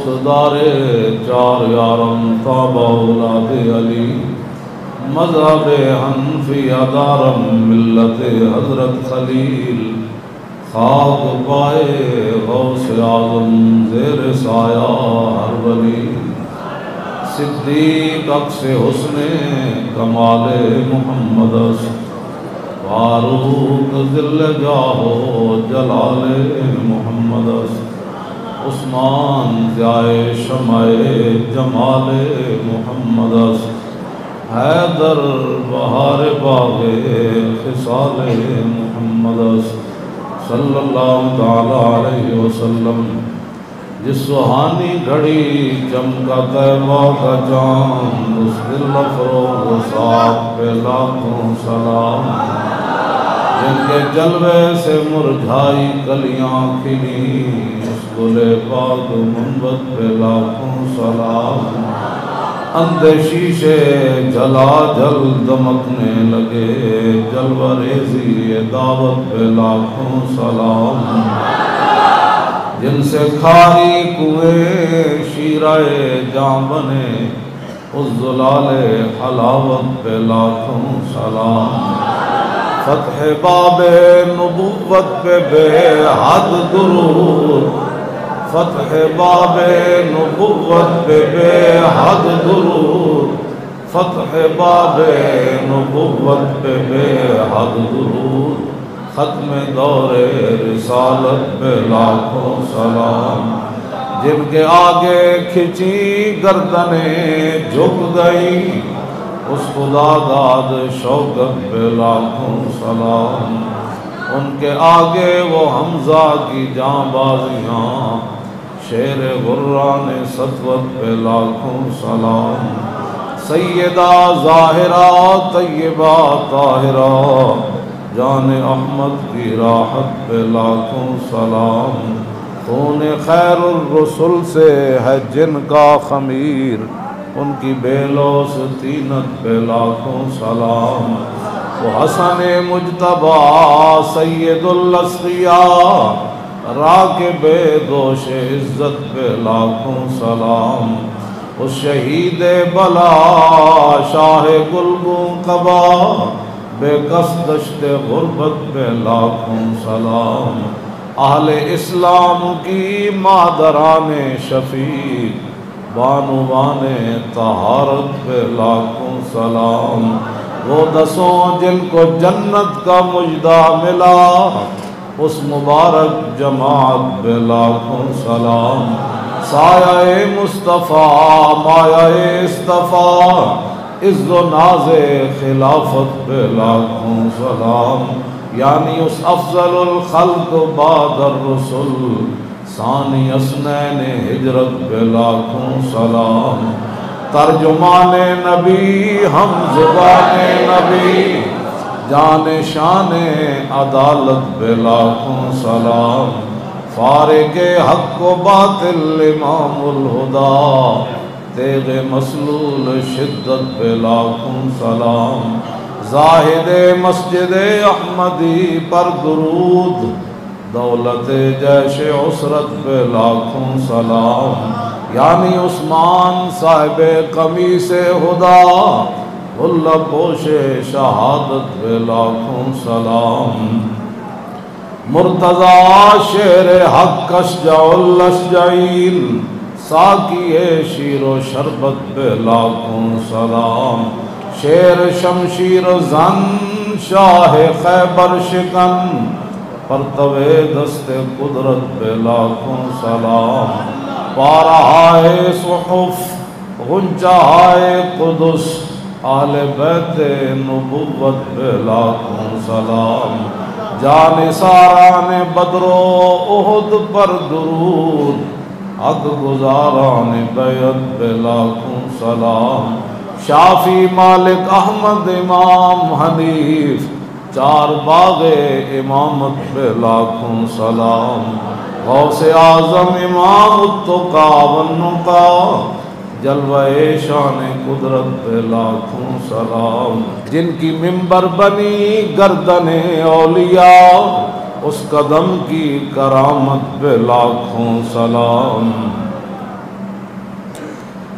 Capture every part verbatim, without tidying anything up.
دوستدار چار یارم تابع اولاد علی مذہب حنفیہ دارم ملت حضرت خلیل خاک پائے غوث اعظم زیر سایہ ہر ولی صدیق عکس حسن کمال محمد فاروق ذل جاہ جلال محمد عثمان ضیائے شمع جمال محمد حیدر بہار باغ خصال محمد صلی اللہ تعالی علیہ وسلم جس سہانی گھڑی چمکا طیبہ کا چاند اس دل افروز صاحب پہ لاکھوں سلام جن کے جلوے سے مرجھائی کلیاں کھلی اس گل پاک منبت پہ لاکھوں سلام اندھے شیشے جلا جل دمکنے لگے جلوہ ریزی دعوت پہ لاکھوں سلام جن سے کھاری کنویں شیرائے جاں بنے اس زلال حلاوت پہ لاکھوں سلام فتح باب نبوت پہ بے حد درود فتح باب نبوت پہ بے حد درود فتح باب نبوت پہ بے حد درود ختم دور رسالت پہ لاکھوں سلام جن کے آگے کھچی گردنیں جھک گئی اس خدا داد شوکت پہ لاکھوں سلام ان کے آگے وہ حمزہ کی جاں بازیاں شیر غران سطوت پہ لاکھوں سلام سیدہ ظاہرہ طیبہ طاہرہ جان احمد کی راحت پہ لاکھوں سلام خون خیر الرسل سے ہے جن کا خمیر ان کی بے لوث طینت پہ لاکھوں سلام وہ حسن مجتبی سید الاسقیاء راکب دوش عزت پہ لاکھوں سلام اس شہید بلا شاہ گلگوں قبا بے کس دشت غربت پہ لاکھوں سلام اہل اسلام کی مادران شفیع بانوان طہارت پہ لاکھوں سلام وہ دسوں جن کو جنت کا مجدہ ملا اس مبارک جماعت پہ لاکھوں سلام سایہ مصطفیٰ مایہ اصطفیٰ عز و ناز خلافت پہ لاکھوں سلام یعنی اس افضل الخلق بعد الرسل ثانی اسنین ہجرت پہ لاکھوں سلام ترجمان نبی ہم زبان نبی جان شان عدالت پہ لاکھوں سلام فارق حق و باطل امام الہدا تیغ مسلول شدت پہ لاکھوں سلام زاہد مسجد احمدی پر درود دولت جیش عسرت پہ لاکھوں سلام یعنی عثمان صاحب قمیص خدا اللہ پوش شہادت پہ لاکھوں سلام مرتضی شیر حق اشجع الاشجعین ساکی شیر و شربت پہ لاکھوں سلام شیر شمشیر زن شاہ خیبر شکن پرتوے دست قدرت پہ لاکھوں سلام پارہائے صحف غنچہائے قدس اہل بیت نبوت پہ لاکھوں سلام جان ساران بدر و احد پر درود حق گزاران بیعت پہ لاکھوں سلام شافی مالک احمد امام حنیف چار باغ امامت پہ لاکھوں سلام غوث اعظم امام التقا والنقا جلوہ شان قدرت پہ لاکھوں سلام جن کی منبر بنی گردن اولیاء اس قدم کی کرامت پہ لاکھوں سلام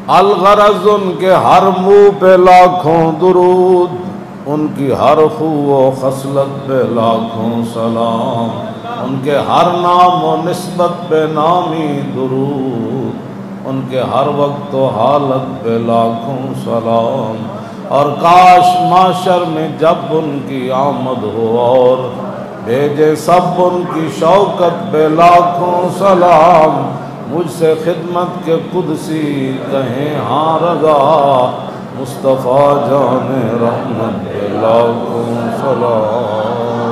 الغرض ان کے ہر منہ پہ لاکھوں درود، ان کی ہر خو و خصلت پہ لاکھوں سلام، ان کے ہر نام و نسبت پہ نامی درود، ان کے ہر وقت و حالت پہ لاکھوں سلام۔ اور کاش معاشر میں جب ان کی آمد ہو اور بھیجے سب ان کی شوکت پہ لاکھوں سلام، مجھ سے خدمت کے قدسی کہیں ہاں رضا، مصطفیٰ جان رحمت پہ لاکھوں سلام۔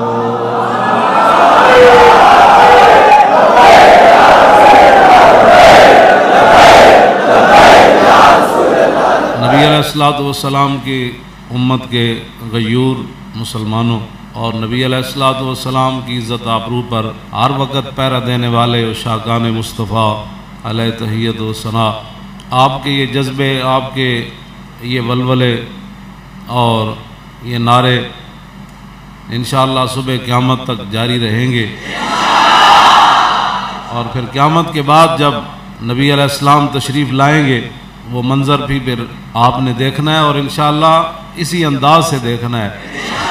نبی علیہ الصلوۃ والسلام کی امت کے غیور مسلمانوں اور نبی علیہ الصلوۃ والسلام کی عزت آبرو پر ہر وقت پہرا دینے والے عشاقان مصطفیٰ علیہ تحیت و ثنا، آپ کے یہ جذبے، آپ کے یہ ولولے اور یہ نعرے انشاءاللہ صبح قیامت تک جاری رہیں گے، اور پھر قیامت کے بعد جب نبی علیہ السلام تشریف لائیں گے وہ منظر بھی پھر آپ نے دیکھنا ہے، اور انشاءاللہ اسی انداز سے دیکھنا ہے۔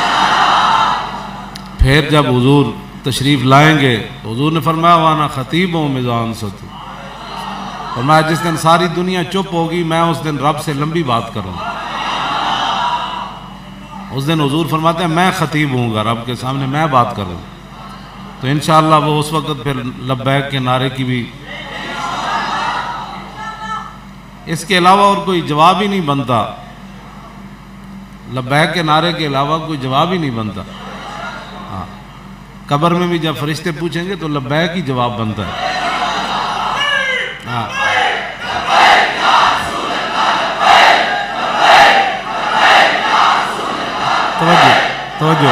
پھر جب حضور تشریف لائیں گے تو حضور نے فرمایا وانا خطیب ہوں میزان ستو، فرمایا جس دن ساری دنیا چپ ہوگی میں اس دن رب سے لمبی بات کروں، اس دن حضور فرماتے ہیں میں خطیب ہوں گا، رب کے سامنے میں بات کروں، تو انشاءاللہ وہ اس وقت پھر لبیک کے نعرے کی بھی اس کے علاوہ اور کوئی جواب ہی نہیں بنتا، لبیک کے نعرے کے علاوہ کوئی جواب ہی نہیں بنتا۔ ہاں، قبر میں بھی جب فرشتے پوچھیں گے تو لبیک ہی جواب بنتا ہے۔ ہاں، توجہ توجہ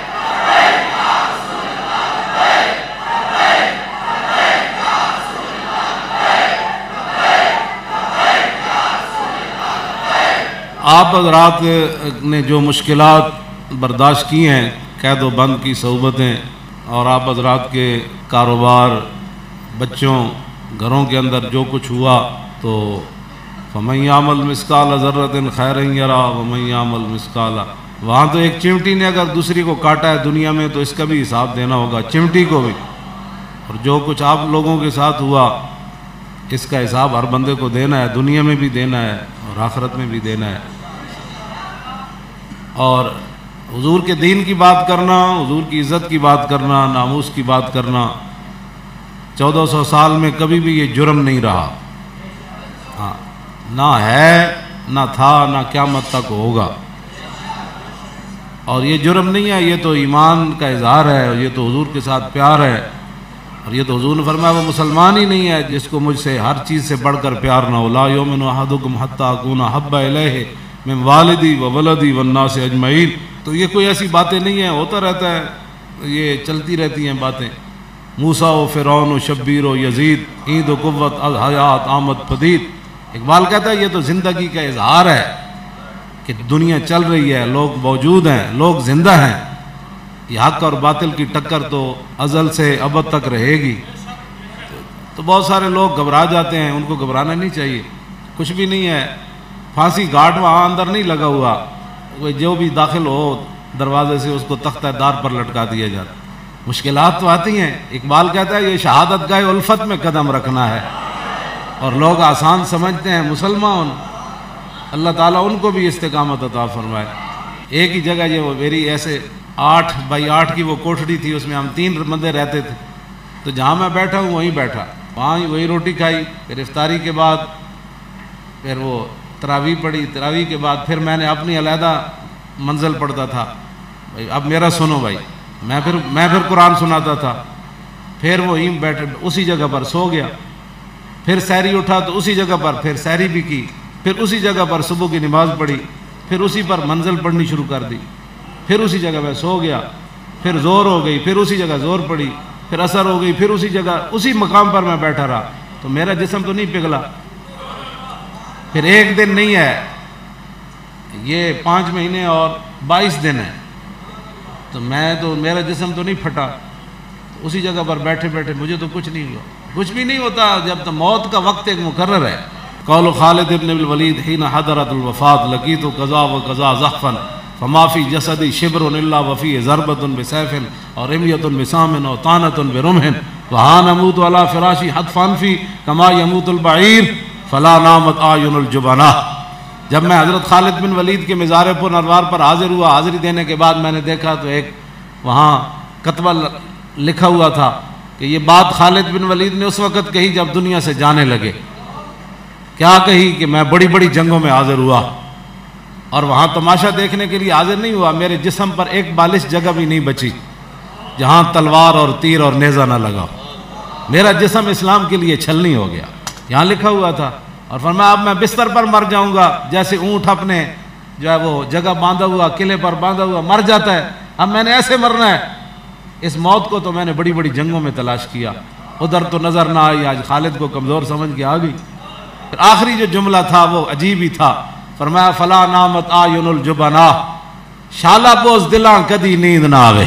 آپ حضرات نے جو مشکلات برداشت کی ہیں، قید و بند کی صعوبتیں، اور آپ حضرات کے کاروبار، بچوں، گھروں کے اندر جو کچھ ہوا، تو فَمَن يَعْمَلْ مِثْقَالَ ذَرَّةٍ خَيْرًا يَرَهُ وَمَن يَعْمَلْ مِثْقَالَ، وہاں تو ایک چمٹی نے اگر دوسری کو کاٹا ہے دنیا میں تو اس کا بھی حساب دینا ہوگا، چمٹی کو بھی، اور جو کچھ آپ لوگوں کے ساتھ ہوا اس کا حساب ہر بندے کو دینا ہے، دنیا میں بھی دینا ہے اور آخرت میں بھی دینا ہے۔ اور حضور کے دین کی بات کرنا، حضور کی عزت کی بات کرنا، ناموس کی بات کرنا، چودہ سو سال میں کبھی بھی یہ جرم نہیں رہا، ہاں، نہ ہے، نہ تھا، نہ قیامت تک ہوگا، اور یہ جرم نہیں ہے، یہ تو ایمان کا اظہار ہے، اور یہ تو حضور کے ساتھ پیار ہے، اور یہ تو حضور نے فرمایا وہ مسلمان ہی نہیں ہے جس کو مجھ سے ہر چیز سے بڑھ کر پیار نہ ہو، لا یؤمن احدکم حتی اکون احب الیہ من والدی و ولدی والناس اجمعین۔ تو یہ کوئی ایسی باتیں نہیں ہیں، ہوتا رہتا ہے، یہ چلتی رہتی ہیں باتیں، موسیٰ و فرعون و شبیر و یزید، عید و قوت الحیات آمد پدید۔ اقبال کہتا ہے یہ تو زندگی کا اظہار ہے کہ دنیا چل رہی ہے، لوگ موجود ہیں، لوگ زندہ ہیں، یہ حق اور باطل کی ٹکر تو ازل سے ابد تک رہے گی۔ تو بہت سارے لوگ گھبرا جاتے ہیں، ان کو گھبرانا نہیں چاہیے، کچھ بھی نہیں ہے، پھانسی گھاٹ وہاں اندر نہیں لگا ہوا، وہ جو بھی داخل ہو دروازے سے اس کو تختہ دار پر لٹکا دیا جاتا۔ مشکلات تو آتی ہیں، اقبال کہتا ہے یہ شہادت گاہ الفت میں قدم رکھنا ہے، اور لوگ آسان سمجھتے ہیں مسلمان، اللہ تعالیٰ ان کو بھی استقامت عطا فرمائے۔ ایک ہی جگہ یہ وہ میری ایسے آٹھ بائی آٹھ کی وہ کوٹھڑی تھی، اس میں ہم تین بندے رہتے تھے، تو جہاں میں بیٹھا ہوں وہیں بیٹھا، وہاں وہی روٹی کھائی، پھر افطاری کے بعد پھر وہ تراویح پڑھی، تراویح کے بعد پھر میں نے اپنی علیحدہ منزل پڑھتا تھا، بھائی اب میرا سنو بھائی، میں پھر میں پھر قرآن سناتا تھا، پھر وہیں بیٹھے اسی جگہ پر سو گیا، پھر سحری اٹھا تو اسی جگہ پر پھر سحری بھی کی، پھر اسی جگہ پر صبح کی نماز پڑھی، پھر اسی پر منزل پڑھنی شروع کر دی، پھر اسی جگہ میں سو گیا، پھر زور ہو گئی، پھر اسی جگہ زور پڑی، پھر اثر ہو گئی، پھر اسی جگہ اسی مقام پر میں بیٹھا رہا، تو میرا جسم تو نہیں پگھلا۔ پھر ایک دن نہیں ہے، یہ پانچ مہینے اور بائیس دن ہے، تو میں تو میرا جسم تو نہیں پھٹا، اسی جگہ پر بیٹھے بیٹھے مجھے تو کچھ نہیں ہوا، کچھ بھی نہیں ہوتا جب تو موت کا وقت ایک مقرر ہے، قول خالد ابن الولید حین حضرت الوفات لقیت قضا و قضا زحفا فما فی جسدی شبر الا وفی ضربۃ بسیف اور رمیۃ بسام اور طعنۃ برمح وہاں نموت علی فراشی حتفا فی کما یموت البعیر فلا نامت اعین الجبناء۔ جب میں حضرت خالد بن ولید کے مزار پر انوار پر حاضر ہوا، حاضری دینے کے بعد میں نے دیکھا تو ایک وہاں کتبہ لکھا ہوا تھا کہ یہ بات خالد بن ولید نے اس وقت کہی جب دنیا سے جانے لگے۔ کیا کہی کہ میں بڑی بڑی جنگوں میں حاضر ہوا اور وہاں تماشا دیکھنے کے لیے حاضر نہیں ہوا، میرے جسم پر ایک بالش جگہ بھی نہیں بچی جہاں تلوار اور تیر اور نیزہ نہ لگا، میرا جسم اسلام کے لیے چھلنی ہو گیا، یہاں لکھا ہوا تھا۔ اور فرمایا اب میں بستر پر مر جاؤں گا جیسے اونٹ اپنے جو ہے وہ جگہ باندھا ہوا قلعے پر باندھا ہوا مر جاتا ہے، اب میں نے ایسے مرنا ہے۔ اس موت کو تو میں نے بڑی بڑی جنگوں میں تلاش کیا، ادھر تو نظر نہ آئی، آج خالد کو کمزور سمجھ کے آ گئی۔ پھر آخری جو جملہ تھا وہ عجیب ہی تھا، فرمایا فلا نامت اعین الجبناء، شالا بوز دلاں کدی نیند نہ آوے۔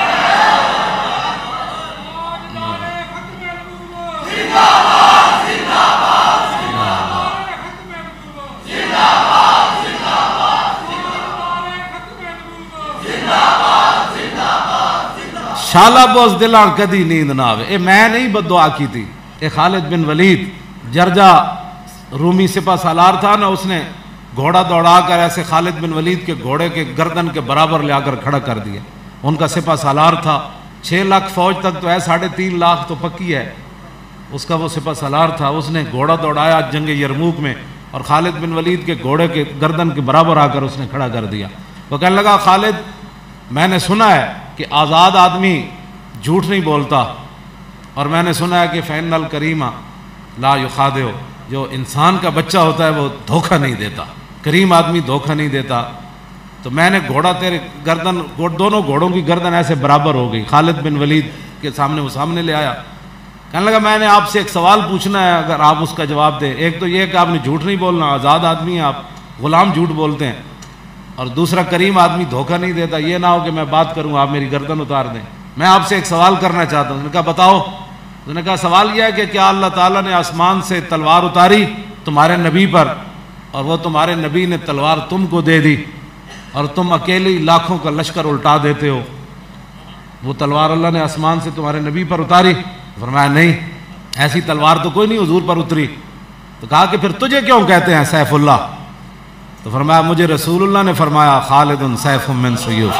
شالا بوز دلاں کدی نیند نہ آوے۔ اے میں نہیں بد دعا کی تھی، اے خالد بن ولید جرجا رومی سپہ سالار تھا نا، اس نے گھوڑا دوڑا کر ایسے خالد بن ولید کے گھوڑے کے گردن کے برابر لے آ کر کھڑا کر دیا۔ ان کا سپہ سالار تھا، چھ لاکھ فوج تک تو ہے، ساڑھے تین لاکھ تو پکی ہے، اس کا وہ سپہ سالار تھا۔ اس نے گھوڑا دوڑایا جنگ یرموک میں اور خالد بن ولید کے گھوڑے کے گردن کے برابر آ کر اس نے کھڑا کر دیا۔ وہ کہنے لگا خالد میں نے سنا ہے کہ آزاد آدمی جھوٹ نہیں بولتا، اور میں نے سنا ہے کہ فإن الکریم لا یخادع، جو انسان کا بچہ ہوتا ہے وہ دھوکہ نہیں دیتا، کریم آدمی دھوکہ نہیں دیتا۔ تو میں نے گھوڑا تیرے گردن، دونوں گھوڑوں کی گردن ایسے برابر ہو گئی، خالد بن ولید کے سامنے وہ سامنے لے آیا، کہنے لگا میں نے آپ سے ایک سوال پوچھنا ہے، اگر آپ اس کا جواب دیں۔ ایک تو یہ کہ آپ نے جھوٹ نہیں بولنا، آزاد آدمی ہیں آپ، غلام جھوٹ بولتے ہیں، اور دوسرا کریم آدمی دھوکہ نہیں دیتا، یہ نہ ہو کہ میں بات کروں آپ میری گردن اتار دیں۔ میں آپ سے ایک سوال کرنا چاہتا ہوں۔ انہوں نے کہا بتاؤ۔ انہوں نے کہا سوال یہ ہے کہ کیا اللہ تعالیٰ نے آسمان سے تلوار اتاری تمہارے نبی پر، اور وہ تمہارے نبی نے تلوار تم کو دے دی اور تم اکیلی لاکھوں کا لشکر الٹا دیتے ہو؟ وہ تلوار اللہ نے آسمان سے تمہارے نبی پر اتاری؟ فرمایا نہیں، ایسی تلوار تو کوئی نہیں حضور پر اتری۔ تو کہا کہ پھر تجھے کیوں کہتے ہیں سیف اللہ؟ تو فرمایا مجھے رسول اللہ نے فرمایا خالد سیف من سیوف۔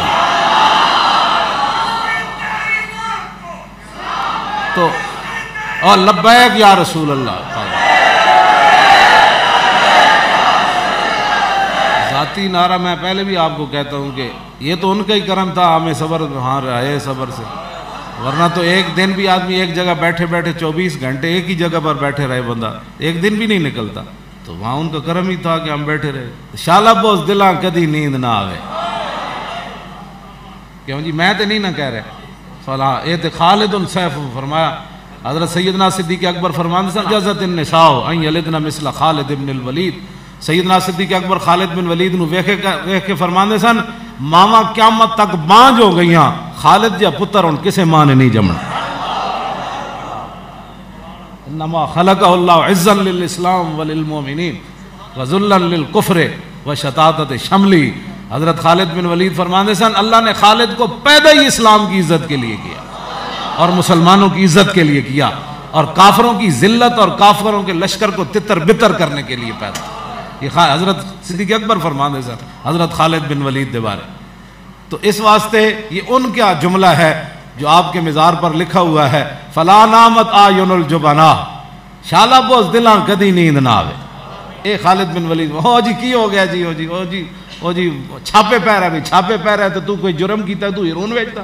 تو اور لبیک یا رسول اللہ، ذاتی نعرہ میں پہلے بھی آپ کو کہتا ہوں کہ یہ تو ان کا ہی کرم تھا، ہمیں صبر ہاں رہے صبر سے، ورنہ تو ایک دن بھی آدمی ایک جگہ بیٹھے بیٹھے چوبیس گھنٹے ایک ہی جگہ پر بیٹھے رہے، بندہ ایک دن بھی نہیں نکلتا، تو وہاں ان کا کرم ہی تھا کہ ہم بیٹھے رہے۔ شالا بوز دلاں کدی نیند نہ آوے، کیوں جی میں تو نہیں نہ کہہ رہے فلاں اے تے خالد سیف۔ فرمایا حضرت سیدنا صدیق اکبر فرماندے سن جزت النساء ان یلدن مثل خالد بن الولید، سیدنا صدیق اکبر خالد بن ولید نو ویکھ ویکھ کے فرماندے سن ماواں قیامت تک بانج ہو گئیاں، خالد جا پتر ہن کسے ماں نے نہیں جمنا۔ انما خلقہ اللہ عزا للاسلام وللمؤمنین وذلا للکفر وشتاتۃ شملی۔ حضرت خالد بن ولید فرماندے سن اللہ نے خالد کو پیدا ہی اسلام کی عزت کے لیے کیا اور مسلمانوں کی عزت کے لیے کیا، اور کافروں کی ذلت اور کافروں کے لشکر کو تتر بتر کرنے کے لیے پیدا۔ یہ حضرت صدیق اکبر فرماندے سن حضرت خالد بن ولید دے بارے۔ تو اس واسطے یہ ان کا جملہ ہے جو آپ کے مزار پر لکھا ہوا ہے، فلا نامت اعین الجبناء، شالا بوز دلاں کدی نیند نہ آوے۔ اے خالد بن ولید ہو جی کی ہو گیا جی، ہو جی ہو جی ہو جی چھاپے پہ رہا ہے، چھاپے پہ رہا ہے تو تو کوئی جرم کیتا ہے تو ہیرون بیچتا،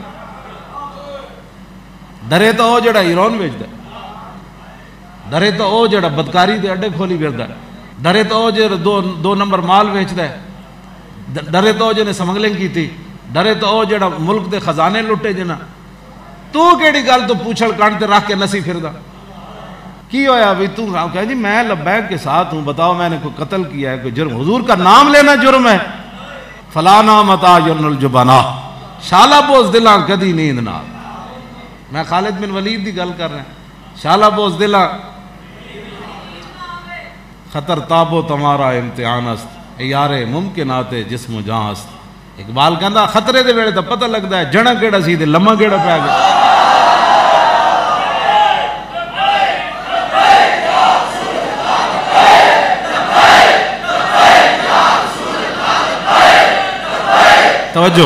ڈرے تو او جڑا ہیرون بیچتا ہے، ڈرے تو او جڑا بدکاری دے اڈے کھولی پھردا ہے، ڈرے تو او جڑا دو دو نمبر مال بیچتا ہے، ڈرے تو او جنے سمگلنگ کی تھی، ڈرے تو او جڑا ملک دے خزانے لٹے جنا، تو کیڑی گل تو پوچھل کانٹ تے رکھ کے نسی پھردا کی ہویا بھی تو کہا جی میں لبیک کے ساتھ ہوں، بتاؤ میں نے کوئی قتل کیا ہے، کوئی جرم؟ حضور کا نام لینا جرم ہے۔ فلا نامت اعین الجبناء، شالا بوز دلاں کدی نیند نہ۔ میں خالد بن ولید دی گل کر رہا ہوں، شالا بوز دلاں خطر تابو تمہارا امتحان است یار ممکنات جسم و جان است. اقبال کہندا خطرے دے ویلے تو پتہ لگدا ہے جڑا کیڑا سی تے لمما کیڑا پیا گیا. توجہ,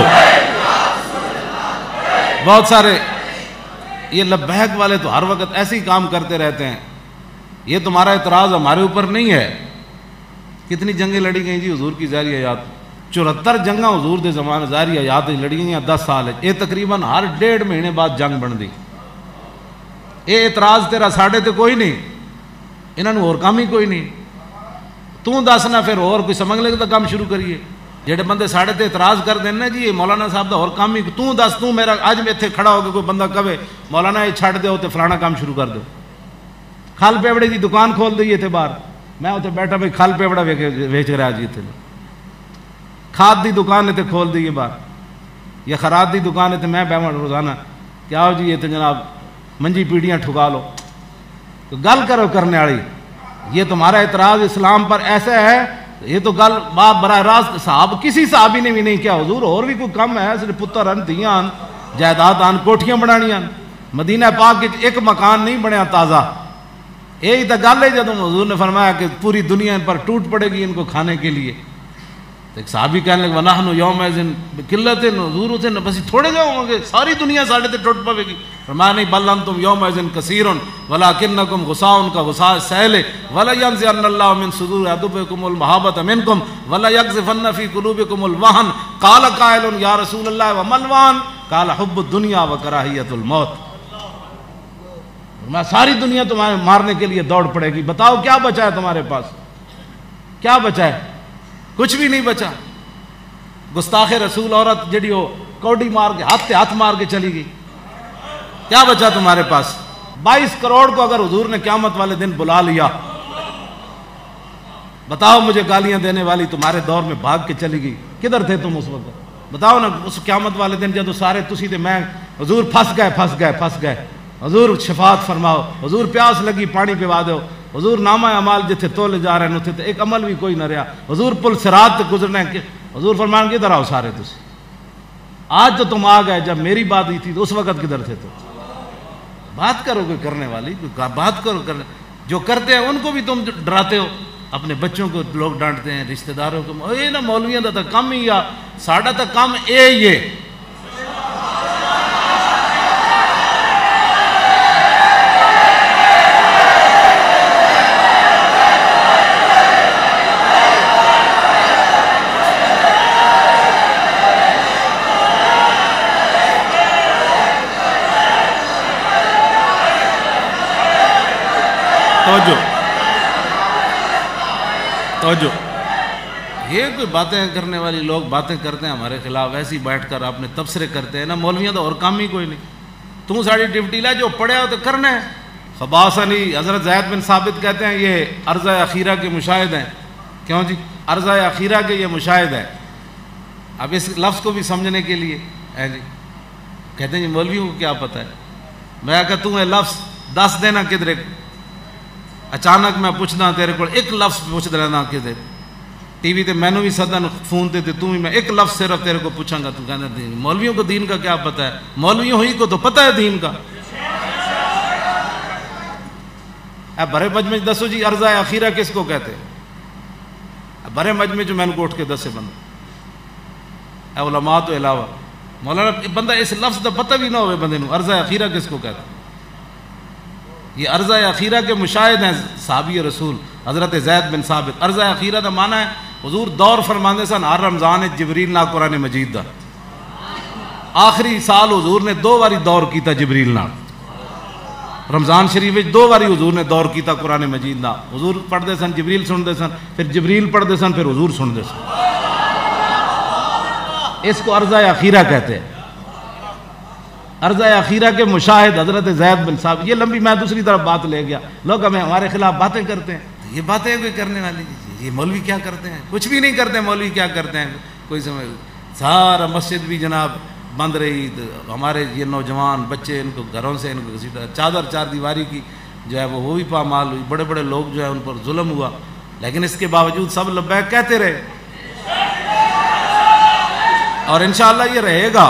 بہت سارے یہ لبیک والے تو ہر وقت ایسے ہی کام کرتے رہتے ہیں. یہ تمہارا اعتراض ہمارے اوپر نہیں ہے. کتنی جنگیں لڑی گئیں جی حضور کی ظاہری حیات؟ چورہتر جنگاں حضور دے زمانے ظاہری حیات لڑی گئیں دس سال. یہ تقریباً ہر ڈیڑھ مہینے بعد جنگ بن دی. یہ اعتراض تیرا ساڑھے تے کوئی نہیں, انہوں نے اور کام ہی کوئی نہیں. تو دسنا پھر اور کوئی سمجھ لے تو کام شروع کریے. جہے بندے ساڑھے تے اعتراض کر دیں نا جی مولانا صاحب دا اور کام ہی تو دس. تو میرا اج میں اتنے کھڑا ہو کے کوئی بندہ کہے مولانا یہ چھڈ دیو تے فلانا کام شروع کر دو. کھال پیوڑے دی دکان کھول دئیے تھے باہر, میں اتنے بیٹھا بھائی کھال پیوڑا ویچ رہا جی اتنے. کھاد دی دکان اتنے کھول دئیے باہر, یا خراب دی دکان اتنے میں بیٹھا روزانہ کیا ہو جی یہ تو جناب منجی پیڑیاں ٹھکا لو. تو گل کرو کرنے والی. یہ تمہارا اعتراض اسلام پر ایسا ہے, یہ تو گل بات براہ راست صاحب کسی صحابی نے بھی نہیں کیا. حضور اور بھی کوئی کم ہے, صرف پتر ان دھیاں جائیداد آن کوٹھیاں بنانیاں. مدینہ پاک ایک مکان نہیں بنیا تازہ. یہی تو گل ہے جب حضور نے فرمایا کہ پوری دنیا ان پر ٹوٹ پڑے گی ان کو کھانے کے لیے. تو ایک صحابی کہنے لگے وَنَحْنُ يَوْمَئِذٍ بِقِلَّةٍ, حضور اسے بس تھوڑے جو ہوں گے ساری دنیا ساڑھے تے ٹوٹ پڑے گی. فرمایا نہیں بل انتم يَوْمَئِذٍ كَثِيرٌ وَلَكِنَّكُمْ غُثَاءٌ كَغُثَاءِ السَّيْلِ وَلَيَنزِعَنَّ اللَّهُ مِن صُدُورِ عَدُوِّكُمُ الْمَحَبَّةَ مِنكُمْ وَلَيَقْذِفَنَّ فِي قُلُوبِكُمُ الْوَهْنَ قَالَ قَائِلٌ يَا رَسُولَ اللَّهِ وَمَا الْوَهْنُ قَالَ حُبُّ الدُّنْيَا وَكَرَاهِيَةُ الْمَوْتِ. میں ساری دنیا تمہیں مارنے کے لیے دوڑ پڑے گی, بتاؤ کیا بچا ہے تمہارے پاس؟ کیا بچا ہے؟ کچھ بھی نہیں بچا. گستاخ رسول عورت جڑی ہو کوڈی مار کے ہاتھ تے ہاتھ مار کے چلی گئی. کیا بچا تمہارے پاس؟ بائیس کروڑ کو اگر حضور نے قیامت والے دن بلا لیا, بتاؤ مجھے گالیاں دینے والی تمہارے دور میں بھاگ کے چلی گئی, کدھر تھے تم اس وقت؟ بتاؤ نا. اس قیامت والے دن جب سارے تسی تے میں حضور پھنس گئے پھنس گئے پھنس گئے حضور شفاعت فرماؤ, حضور پیاس لگی پانی پوا دو, حضور نامہ اعمال جتھے تولے جا رہے ہیں اتنے ایک عمل بھی کوئی نہ رہا, حضور پل صراط تے گزرنا ہے. حضور فرمان کدھر آؤ سارے تسی؟ آج تو تم آ گئے, جب میری بات ہوئی تھی تو اس وقت کدھر تھے تم؟ بات کرو کوئی کرنے والی, کوئی بات کرو کرنے. جو کرتے ہیں ان کو بھی تم ڈراتے ہو, اپنے بچوں کو لوگ ڈانٹتے ہیں, رشتہ داروں کو. اے نا مولویاں دا تو کم ہی, یا ساڈا تو کم اے یہ. توجہ توجہ یہ کوئی باتیں کرنے والی لوگ باتیں کرتے ہیں ہمارے خلاف, ایسی بیٹھ کر اپنے تبصرے کرتے ہیں نا. مولویاں تو اور کام ہی کوئی نہیں. تم ساری ڈیوٹی لے جو پڑھے ہو تو کرنا ہے. خباسنی حضرت زید بن ثابت کہتے ہیں یہ عرضہ اخیرہ کے مشاہد ہیں. کیوں جی؟ عرضہ اخیرہ کے یہ مشاہد ہے. اب اس لفظ کو بھی سمجھنے کے لیے ہے جی کہتے ہیں جی مولویوں کو کیا پتہ ہے. میں کہتا ہوں یہ لفظ دس دینا کدھر, اچانک میں پوچھنا تیرے کو ایک لفظ پوچھ دینا کدھر. ٹی وی تے مینوں بھی سدن فون تے تو بھی میں ایک لفظ صرف تیرے کو پوچھاں گا, تو کہنا مولویوں کو دین کا کیا پتہ ہے؟ مولویوں ہی کو تو پتہ ہے دین کا. اے بڑے مجمع دسو جی عرضہ اخیرہ کس کو کہتے ہیں؟ بڑے مجمع جو میں نے کو اٹھ کے دسے بندہ اے علماء تو علاوہ مولانا بندہ اس لفظ کا پتہ بھی نہ ہوئے بندے نو عرضہ اخیرہ کس کو کہتے ہیں. یہ عرضہ اخیرہ کے مشاہد ہیں صحابی رسول حضرت زید بن ثابت. عرضہ اخیرہ کا معنی ہے حضور دور فرماندے سن ہر رمضان جبریل نال قرآن مجید دا. آخری سال حضور نے دو باری دور کیتا جبریل نال. رمضان شریف دو باری حضور نے دور کیتا قرآن مجید دا. حضور پڑھتے سن جبریل سنتے سن, پھر جبریل پڑھتے سن پھر حضور سنتے سن. اس کو عرضہ اخیرہ کہتے ہیں. عرضہ اخیرہ کے مشاہد حضرت زید بن ثابت. یہ لمبی میں دوسری طرف بات لے گیا. لوگ ہمیں ہمارے خلاف باتیں کرتے ہیں, یہ باتیں کوئی کرنے والی, یہ مولوی کیا کرتے ہیں؟ کچھ بھی نہیں کرتے. مولوی کیا کرتے ہیں کوئی سمجھ. سارا مسجد بھی جناب بند رہی, ہمارے یہ نوجوان بچے ان کو گھروں سے ان کو چادر چار دیواری کی جو ہے وہ وہ بھی پامال ہوئی. بڑے بڑے لوگ جو ہے ان پر ظلم ہوا. لیکن اس کے باوجود سب لبیک کہتے رہے، اور انشاءاللہ یہ رہے گا۔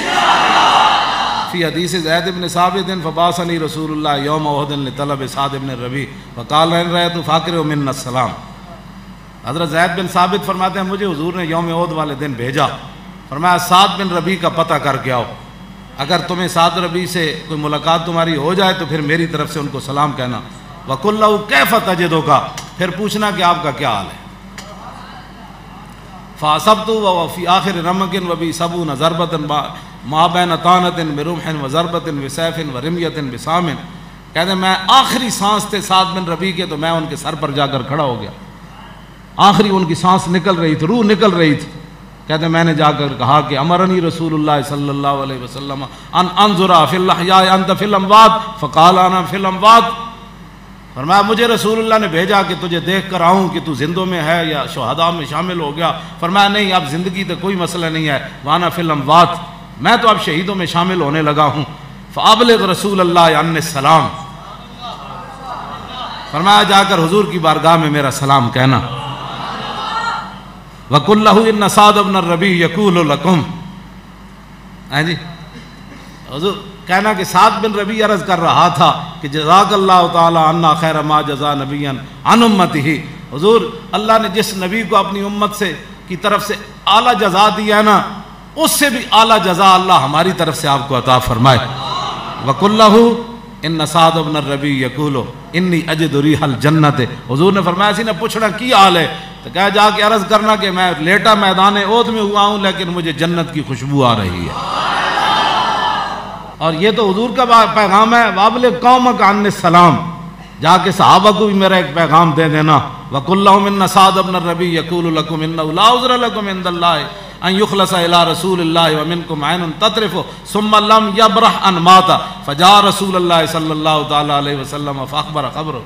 فی حدیث زید بن ثابت فبعثنی رسول اللہ یوم احد لطلب سعد بن ربیع وقال ان رأیت فاقرہ منا السلام۔ حضرت زید بن ثابت فرماتے ہیں مجھے حضور نے یوم احد والے دن بھیجا، فرمایا سعد بن ربیع کا پتہ کر کے آؤ، اگر تمہیں سعد ربیع سے کوئی ملاقات تمہاری ہو جائے تو پھر میری طرف سے ان کو سلام کہنا، وَقُلْ لَهُ كَيْفَ تَجِدُكَ، پھر پوچھنا کہ آپ کا کیا حال ہے۔ فَأَصَبْتُ وَفِي آخِرِ رَمَقٍ وَبِي سَبْعُونَ ضَرْبَةً مَا بَيْنَ طَعْنَةٍ بِرُمْحٍ وَضَرْبَةٍ بِسَيْفٍ وَرِمْيَةٍ بِسَامٍ، کہتے ہیں میں آخری سانس تھے سعد بن ربیع کے تو میں ان کے سر پر جا کر کھڑا ہو گیا، آخری ان کی سانس نکل رہی تھی، روح نکل رہی تھی، کہتے ہیں میں نے جا کر کہا کہ امرنی رسول اللہ صلی اللہ علیہ وسلم ان انظر فی الاحیاء انت فی الاموات فقال انا فی الاموات، فرمایا مجھے رسول اللہ نے بھیجا کہ تجھے دیکھ کر آؤں کہ تو زندوں میں ہے یا شہداء میں شامل ہو گیا، فرمایا نہیں اب زندگی تو کوئی مسئلہ نہیں ہے، وانا فی الاموات، میں تو اب شہیدوں میں شامل ہونے لگا ہوں، فابلغ رسول اللہ عنی السلام، فرمایا جا کر حضور کی بارگاہ میں میرا سلام کہنا، وَقُلْ لَهُ إِنَّ سَعْدَ بْنَ الرَّبِيعِ يَقُولُ لَكُمْ، ہے جی حضور کہنا کہ سعد بن ربیع عرض کر رہا تھا کہ جزاک اللہ تعالی عنا خیر ما جزا نبیا عن امتہ، حضور اللہ نے جس نبی کو اپنی امت سے کی طرف سے اعلیٰ جزا دی ہے نا، اس سے بھی اعلیٰ جزا اللہ ہماری طرف سے آپ کو عطا فرمائے۔ وَقُلْ لَهُ إِنَّ سَعْدَ بْنَ الرَّبِيعِ يَقُولُ إِنِّي أَجِدُ رِيحَ الْجَنَّةِ، حضور نے فرمایا سی نے پوچھنا کی حال ہے تو کہا جا کے عرض کرنا کہ میں لیٹا میدان احد میں ہوا ہوں لیکن مجھے جنت کی خوشبو آ رہی ہے۔ اور یہ تو حضور کا پیغام ہے، وَابْلِغْ قَوْمَكَ عَنِّ السَّلَامِ، جا کے صحابہ کو بھی میرا ایک پیغام دے دینا، وَقُلْ لَهُمْ إِنَّ سَعْدَ بْنَ الرَّبِيعِ يَقُولُ لَكُمْ إِنَّهُ لَا عُذْرَ لَكُمْ عِنْدَ اللَّهِ أَنْ يُخْلَصَ إِلَىٰ رَسُولِ اللَّهِ وَمِنْكُمْ عَيْنٌ تَطْرِفُ ثُمَّ لَمْ يَبْرَحْ أَنْ مَاتَ فَجَاءَ رَسُولُ اللَّهِ صلی اللہ تعالیٰ علیہ وسلم فَأَخْبَرَ خَبْرَهُ،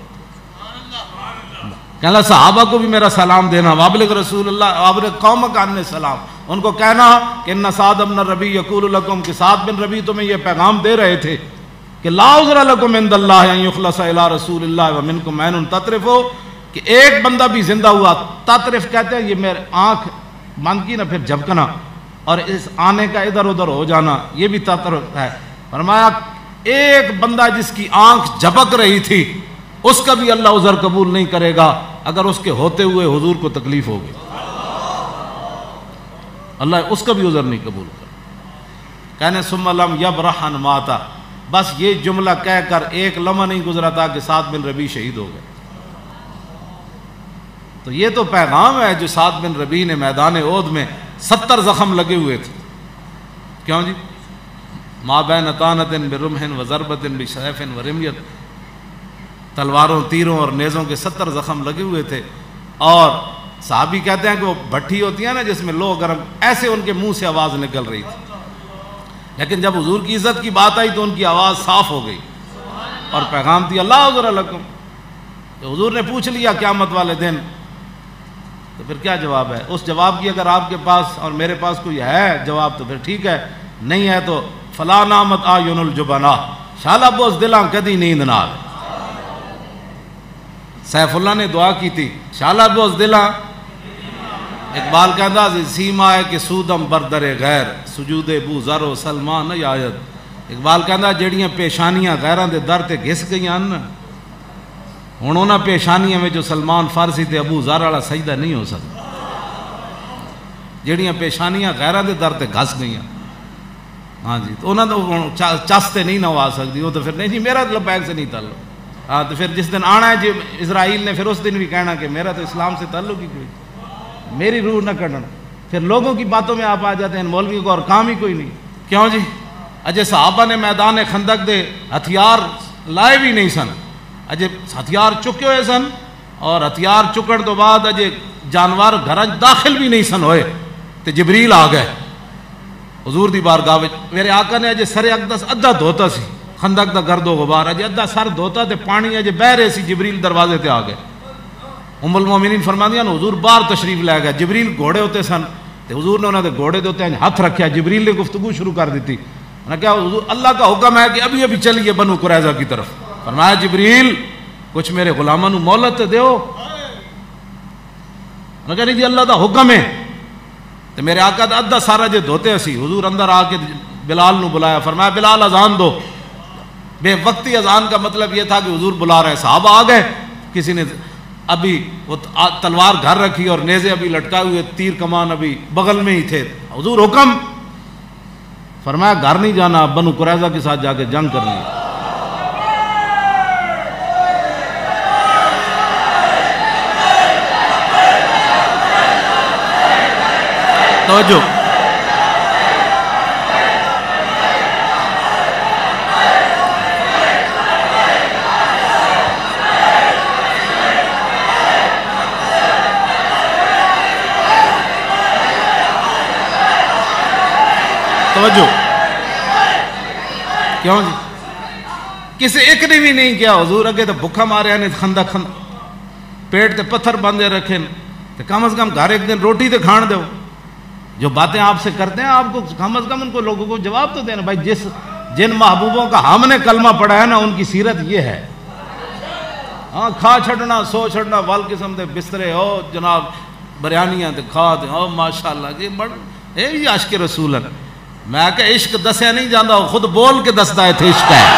کہنا صحابہ کو بھی میرا سلام دینا، وابلغ رسول اللہ وابلغ قومک عنی السلام، ان کو کہنا کہ ان سعد بن ربیع یقول لکم، کہ سعد بن ربیع تمہیں یہ پیغام دے رہے تھے کہ لا عذر لکم عند اللہ ان یخلص الی رسول اللہ ومنکم عین تطرف، کہ ایک بندہ بھی زندہ ہوا، تطرف کہتے ہیں یہ میرے آنکھ بند کی نہ پھر جھپکنا اور اس آنے کا ادھر ادھر ہو جانا، یہ بھی تطرف ہے۔ فرمایا ایک بندہ جس کی آنکھ جھپک رہی تھی اس کا بھی اللہ عذر قبول نہیں کرے گا اگر اس کے ہوتے ہوئے حضور کو تکلیف ہوگی، اللہ اس کا بھی عذر نہیں قبول کرے۔ کہنے ثم لم یبرح ان ماتا، بس یہ جملہ کہہ کر ایک لمحہ نہیں گزرا تھا کہ سعد بن ربیع شہید ہو گئے۔ تو یہ تو پیغام ہے جو سعد بن ربیع نے میدان احد میں ستر زخم لگے ہوئے تھے، کیوں جی؟ ما بین طعنۃ برمح وضربۃ بسیف ورمیۃ، تلواروں تیروں اور نیزوں کے ستر زخم لگے ہوئے تھے، اور صحابی کہتے ہیں کہ وہ بھٹی ہوتی ہے نا جس میں لوہ گرم، ایسے ان کے منہ سے آواز نکل رہی تھی، لیکن جب حضور کی عزت کی بات آئی تو ان کی آواز صاف ہو گئی اور پیغام دیا لا عذر لکم۔ تو حضور نے پوچھ لیا قیامت والے دن، تو پھر کیا جواب ہے؟ اس جواب کی اگر آپ کے پاس اور میرے پاس کوئی ہے جواب تو پھر ٹھیک ہے، نہیں ہے تو فلا نامت آیون الجبنا، شالا بوز دلاں کدی نیند نہ آوے۔ سیف اللہ نے دعا کی تھی شالا بوز دلاں، اقبال کہتا سیما ہے کہ سودم بردر غیر سجود بو ذر و سلمان نہیں آیت، اقبال کہتا جڑیاں پیشانیاں غیران دے در تے گھس گئیاں نا، ہن انہاں پیشانیاں میں جو سلمان فارسی تے ابو ذر والا سجدہ نہیں ہو سکتا، جڑیاں پیشانیاں غیران دے در تے گھس گئیاں، ہاں جی تو انہاں تو چاستے نہیں نہ آ سکتی، وہ تو پھر نہیں جی میرا لبیک سے نہیں تعلق، ہاں تو پھر جس دن آنا ہے جی اسرائیل نے پھر اس دن بھی کہنا کہ میرا تو اسلام سے تعلق ہی کوئی، میری روح نہ کرنا، پھر لوگوں کی باتوں میں آپ آ جاتے ہیں، مولویوں کو اور کام ہی کوئی نہیں، کیوں جی؟ اجے صحابہ نے میدان خندق دے ہتھیار لائے بھی نہیں سن، اجے ہتھیار چکے ہوئے سن، اور ہتھیار چکن تو بعد اجے جانور گھر داخل بھی نہیں سن ہوئے تو جبریل آ گئے حضور دی بارگاہ وچ، میرے آقا نے اجے سر اقدس ادھا دھوتا سی، خندق دا گرد و غبار اجے ادھا سر دھوتا تے پانی اجے بہ رہے سی، جبریل دروازے تے آ گئے، ام المومنین فرماندیاں حضور باہر تشریف لے گئے، جبریل گھوڑے ہوتے سن تے حضور نے انہوں نے گھوڑے دے ہوتے ہاتھ رکھیا، جبریل نے گفتگو شروع کر دیتی، انہوں نے کہا حضور اللہ کا حکم ہے کہ ابھی ابھی چلیے بنو قریظہ کی طرف، فرمایا جبریل کچھ میرے غلاموں نو مہلت دیو، میں کہا نہیں جی اللہ دا حکم ہے. تو میرے آقا دا ادھا سارا جے دھوتے اسی. حضور اندر آ کے بلال نو بلایا, فرمایا بلال اذان دو. بے وقتی اذان کا مطلب یہ تھا کہ حضور بلا رہے ہیں. صحابہ آ گئے, کسی نے ابھی وہ تلوار گھر رکھی اور نیزے ابھی لٹکائے ہوئے, تیر کمان ابھی بغل میں ہی تھے. حضور حکم, فرمایا گھر نہیں جانا, بنو قریظہ کے ساتھ جا کے جنگ کرنی ہے. توجہ, توجہ, کیوں جی کسی ایک نے بھی نہیں کیا. حضور اگے تو بھکھا مارے نے کھندا کھند پیٹ تے پتھر باندھے رکھے, تو کم از کم گھر ایک دن روٹی تے کھان دو. جو باتیں آپ سے کرتے ہیں آپ کو کم از کم ان کو لوگوں کو جواب تو دینا. بھائی جس جن محبوبوں کا ہم نے کلمہ پڑھا ہے نا, ان کی سیرت یہ ہے. ہاں کھا چھڑنا سو چھڑنا وال قسم دے بسترے ہو جناب, بریانیاں تے کھا دے ہو ماشاءاللہ جی بڑھ اے جی عاشق رسول. میں کہ عشق دسیا نہیں جانا, خود بول کے دستا ہے تھے عشق ہے.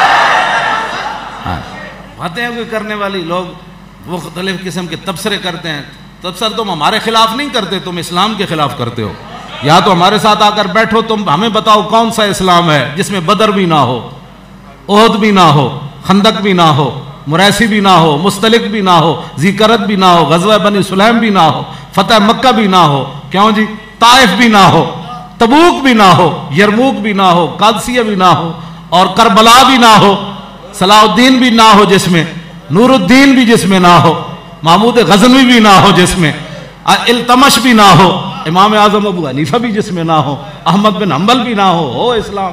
باتیں کوئی کرنے والی لوگ مختلف قسم کے تبصرے کرتے ہیں. تبصرہ تم ہمارے خلاف نہیں کرتے, تم اسلام کے خلاف کرتے ہو. یا تو ہمارے ساتھ آ کر بیٹھو, تم ہمیں بتاؤ کون سا اسلام ہے جس میں بدر بھی نہ ہو, احد بھی نہ ہو, خندق بھی نہ ہو, مریسی بھی نہ ہو, مستلق بھی نہ ہو, ذکرت بھی نہ ہو, غزوہ بنی سلیم بھی نہ ہو, فتح مکہ بھی نہ ہو, کیوں جی طائف بھی نہ ہو, تبوک بھی نہ ہو, یرموک بھی نہ ہو, قادسیہ بھی نہ ہو, اور کربلا بھی نہ ہو, صلاح الدین بھی نہ ہو جس میں, نور الدین بھی جس میں نہ ہو, محمود غزنوی بھی نہ ہو جس میں, التمش بھی نہ ہو, امام اعظم ابو حنیفہ بھی جس میں نہ ہو, احمد بن حنبل بھی نہ ہو. ہو اسلام.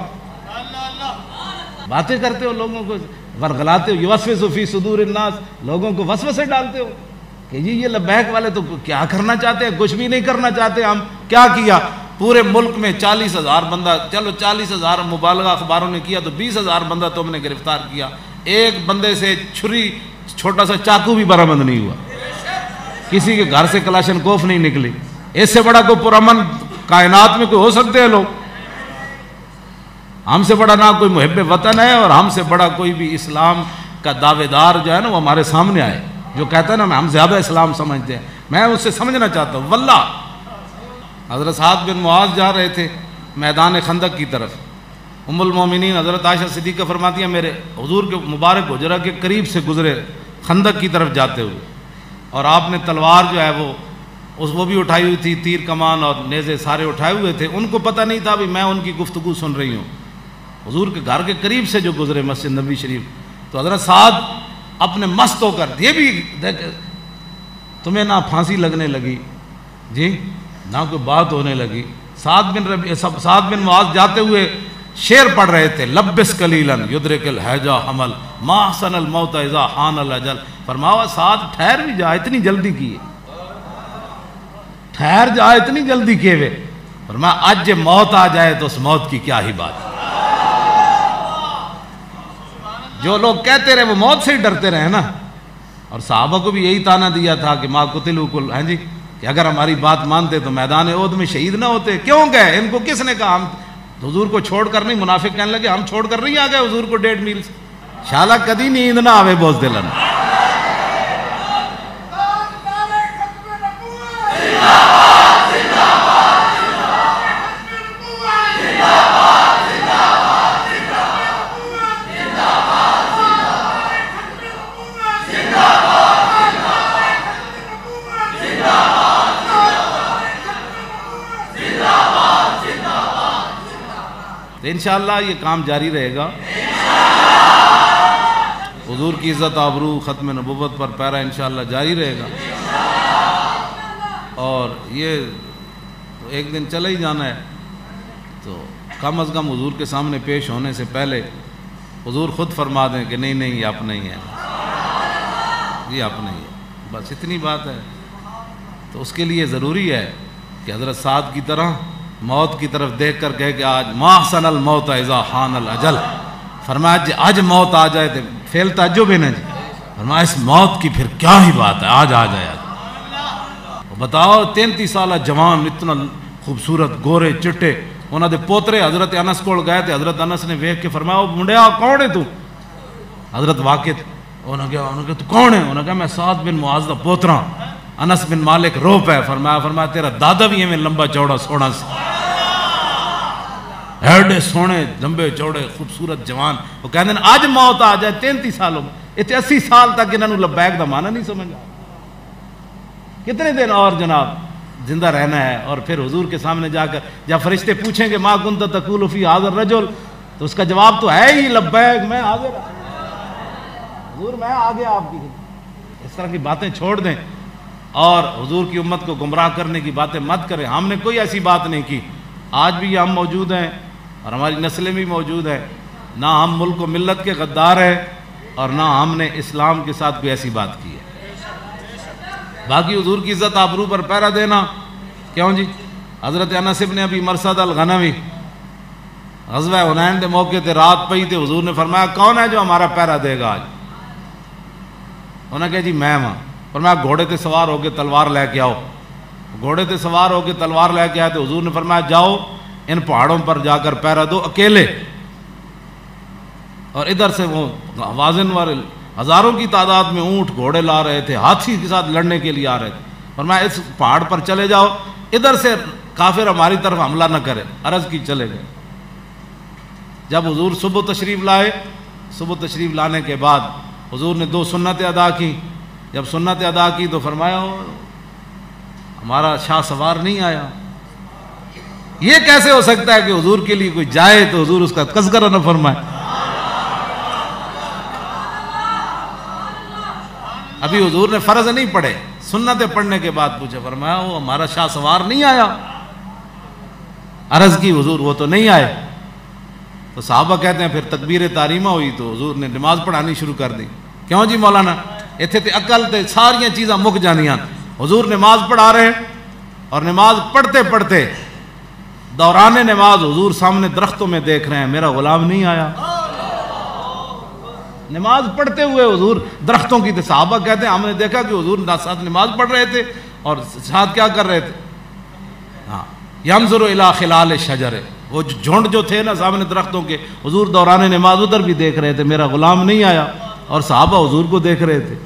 باتیں کرتے ہو لوگوں کو ورغلاتے ہو, یوسوس فی صدور الناس, لوگوں کو وسوسے ڈالتے ہو کہ جی یہ لبیک والے تو کیا کرنا چاہتے ہیں, کچھ بھی نہیں کرنا چاہتے. ہم کیا کیا پورے ملک میں چالیس ہزار بندہ, چلو چالیس ہزار مبالغہ اخباروں نے کیا تو بیس ہزار بندہ تم نے گرفتار کیا. ایک بندے سے چھری چھوٹا سا چاقو بھی برآمد نہیں ہوا, کسی کے گھر سے کلاشن کوف نہیں نکلی. اس سے بڑا کوئی پرامن کائنات میں کوئی ہو سکتے ہیں لوگ؟ ہم سے بڑا نہ کوئی محب وطن ہے, اور ہم سے بڑا کوئی بھی اسلام کا دعوے دار جو ہے نا وہ ہمارے سامنے آئے, جو کہتا ہے نا ہم زیادہ اسلام سمجھتے ہیں. میں اس سے سمجھنا چاہتا ہوں. واللہ حضرت سعد بن معاذ جا رہے تھے میدان خندق کی طرف. ام المومنین حضرت عائشہ صدیقہ فرماتی ہیں میرے حضور کے مبارک حجرہ کے قریب سے گزرے خندق کی طرف جاتے ہوئے, اور آپ نے تلوار جو ہے وہ اس وہ بھی اٹھائی ہوئی تھی, تیر کمان اور نیزے سارے اٹھائے ہوئے تھے. ان کو پتہ نہیں تھا بھی میں ان کی گفتگو سن رہی ہوں. حضور کے گھر کے قریب سے جو گزرے مسجد نبی شریف, تو حضرت سعد اپنے مست ہو کر, یہ بھی تمہیں نہ پھانسی لگنے لگی جی نہ کوئی بات ہونے لگی. سعد بن ربی سعد بن معاذ جاتے ہوئے شعر پڑھ رہے تھے, لبس قلیلاً یدرک الحجا حمل ما حسن الموت اذا حان الاجل. فرمایا سعد ٹھہر بھی جا, اتنی جلدی کیے, ٹھہر جا اتنی جلدی کیے ہوئے. فرمایا آج موت آ جائے تو اس موت کی کیا ہی بات. جو لوگ کہتے رہے وہ موت سے ہی ڈرتے رہے نا, اور صحابہ کو بھی یہی تانا دیا تھا کہ ما قتلوا کل, ہیں جی کہ اگر ہماری بات مانتے تو میدان احد میں شہید نہ ہوتے. کیوں گئے؟ ان کو کس نے کہا؟ ہم حضور کو چھوڑ کر نہیں. منافق کہنے لگے ہم چھوڑ کر نہیں آ گئے حضور کو ڈیڑھ میل سے. شالا کدی نیند نہ آوے بوز دلن. انشاءاللہ یہ کام جاری رہے گا. حضور کی عزت آبرو ختم نبوت پر پیرا انشاءاللہ جاری رہے گا. اور یہ تو ایک دن چلا ہی جانا ہے, تو کم از کم حضور کے سامنے پیش ہونے سے پہلے حضور خود فرما دیں کہ نہیں نہیں یہ اپنا ہی ہے, یہ اپنا ہی ہے, بس اتنی بات ہے. تو اس کے لیے ضروری ہے کہ حضرت سعد کی طرح موت کی طرف دیکھ کر کہے کہ آج ما احسن الموت اذا حان الاجل. فرمایا جی آج موت آ جائے تو فعل تعجب ہے نا جی. فرمایا اس موت کی پھر کیا ہی بات ہے, آج آ جائے. آج بتاؤ تینتی سالہ جوان اتنا خوبصورت گورے چٹے انہوں دے پوترے حضرت انس کول گئے تھے. حضرت انس نے ویکھ کے فرمایا او منڈیا کون ہے تو؟ حضرت واقع انہوں نے کہا انہوں نے کہا تو کون ہے؟ انہوں نے کہا میں سعد بن معاذ دا پوترا. انس بن مالک رو پے. فرمایا فرمایا تیرا دادا بھی ایویں لمبا چوڑا سونا سی, ایڈے سونے لمبے چوڑے خوبصورت جوان. وہ کہندے ہیں اج موت آ جائے تینتی سالوں میں, اتنے اسی سال تک انہوں نے لبیک دا معنی نہیں سمجھا. کتنے دن اور جناب زندہ رہنا ہے؟ اور پھر حضور کے سامنے جا کر جب فرشتے پوچھیں گے ما کنت تقول فی ھذا الرجل, تو اس کا جواب تو ہے ہی لبیک, میں حاضر حضور, میں آ گیا آپ کی. اس طرح کی باتیں چھوڑ دیں اور حضور کی امت کو گمراہ کرنے کی باتیں مت کریں. ہم نے کوئی ایسی بات نہیں کی. آج بھی ہم موجود ہیں اور ہماری نسلیں بھی موجود ہیں. نہ ہم ملک و ملت کے غدار ہیں اور نہ ہم نے اسلام کے ساتھ کوئی ایسی بات کی ہے. باقی حضور کی عزت آبرو پر پہرا دینا کیوں جی؟ حضرت انس بن ابی مرثد الغنوی غزوہ حنین کے موقع تے رات پئی تے حضور نے فرمایا کون ہے جو ہمارا پہرا دے گا آج؟ انہوں نے کہا جی میں ہاں. فرمایا گھوڑے تے سوار ہو کے تلوار لے کے آؤ. گھوڑے تے سوار ہو کے تلوار لے کے آئے تو حضور نے فرمایا جاؤ ان پہاڑوں پر جا کر پہرا دو اکیلے. اور ادھر سے وہ وازن والے ہزاروں کی تعداد میں اونٹ گھوڑے لا رہے تھے, ہاتھی کے ساتھ لڑنے کے لیے آ رہے تھے. فرمایا اس پہاڑ پر چلے جاؤ, ادھر سے کافر ہماری طرف حملہ نہ کرے. عرض کی چلے گئے. جب حضور صبح تشریف لائے, صبح تشریف لانے کے بعد حضور نے دو سنتیں ادا کی. جب سنتیں ادا کی تو فرمایا ہمارا شاہ سوار نہیں آیا. یہ کیسے ہو سکتا ہے کہ حضور کے لیے کوئی جائے تو حضور اس کا تذکرہ نہ فرمائے؟ ابھی حضور نے فرض نہیں پڑھے, سنتیں پڑھنے کے بعد پوچھا, فرمایا وہ ہمارا شاہ سوار نہیں آیا. عرض کی حضور وہ تو نہیں آئے. تو صحابہ کہتے ہیں پھر تکبیر تحریمہ ہوئی تو حضور نے نماز پڑھانی شروع کر دی. کیوں جی مولانا اتنے تے عقل تے ساریاں چیزاں مک جانیاں. حضور نماز پڑھا رہے ہیں اور نماز پڑھتے پڑھتے دوران نماز حضور سامنے درختوں میں دیکھ رہے ہیں میرا غلام نہیں آیا. نماز پڑھتے ہوئے حضور درختوں کی, صحابہ کہتے ہیں ہم نے دیکھا کہ حضور ساتھ نماز پڑھ رہے تھے اور ساتھ کیا کر رہے تھے؟ ہاں ینظر الی خلال الشجر, وہ جھنڈ جو تھے نا سامنے درختوں کے, حضور دوران نماز ادھر بھی دیکھ رہے تھے میرا غلام نہیں آیا, اور صحابہ حضور کو دیکھ رہے تھے.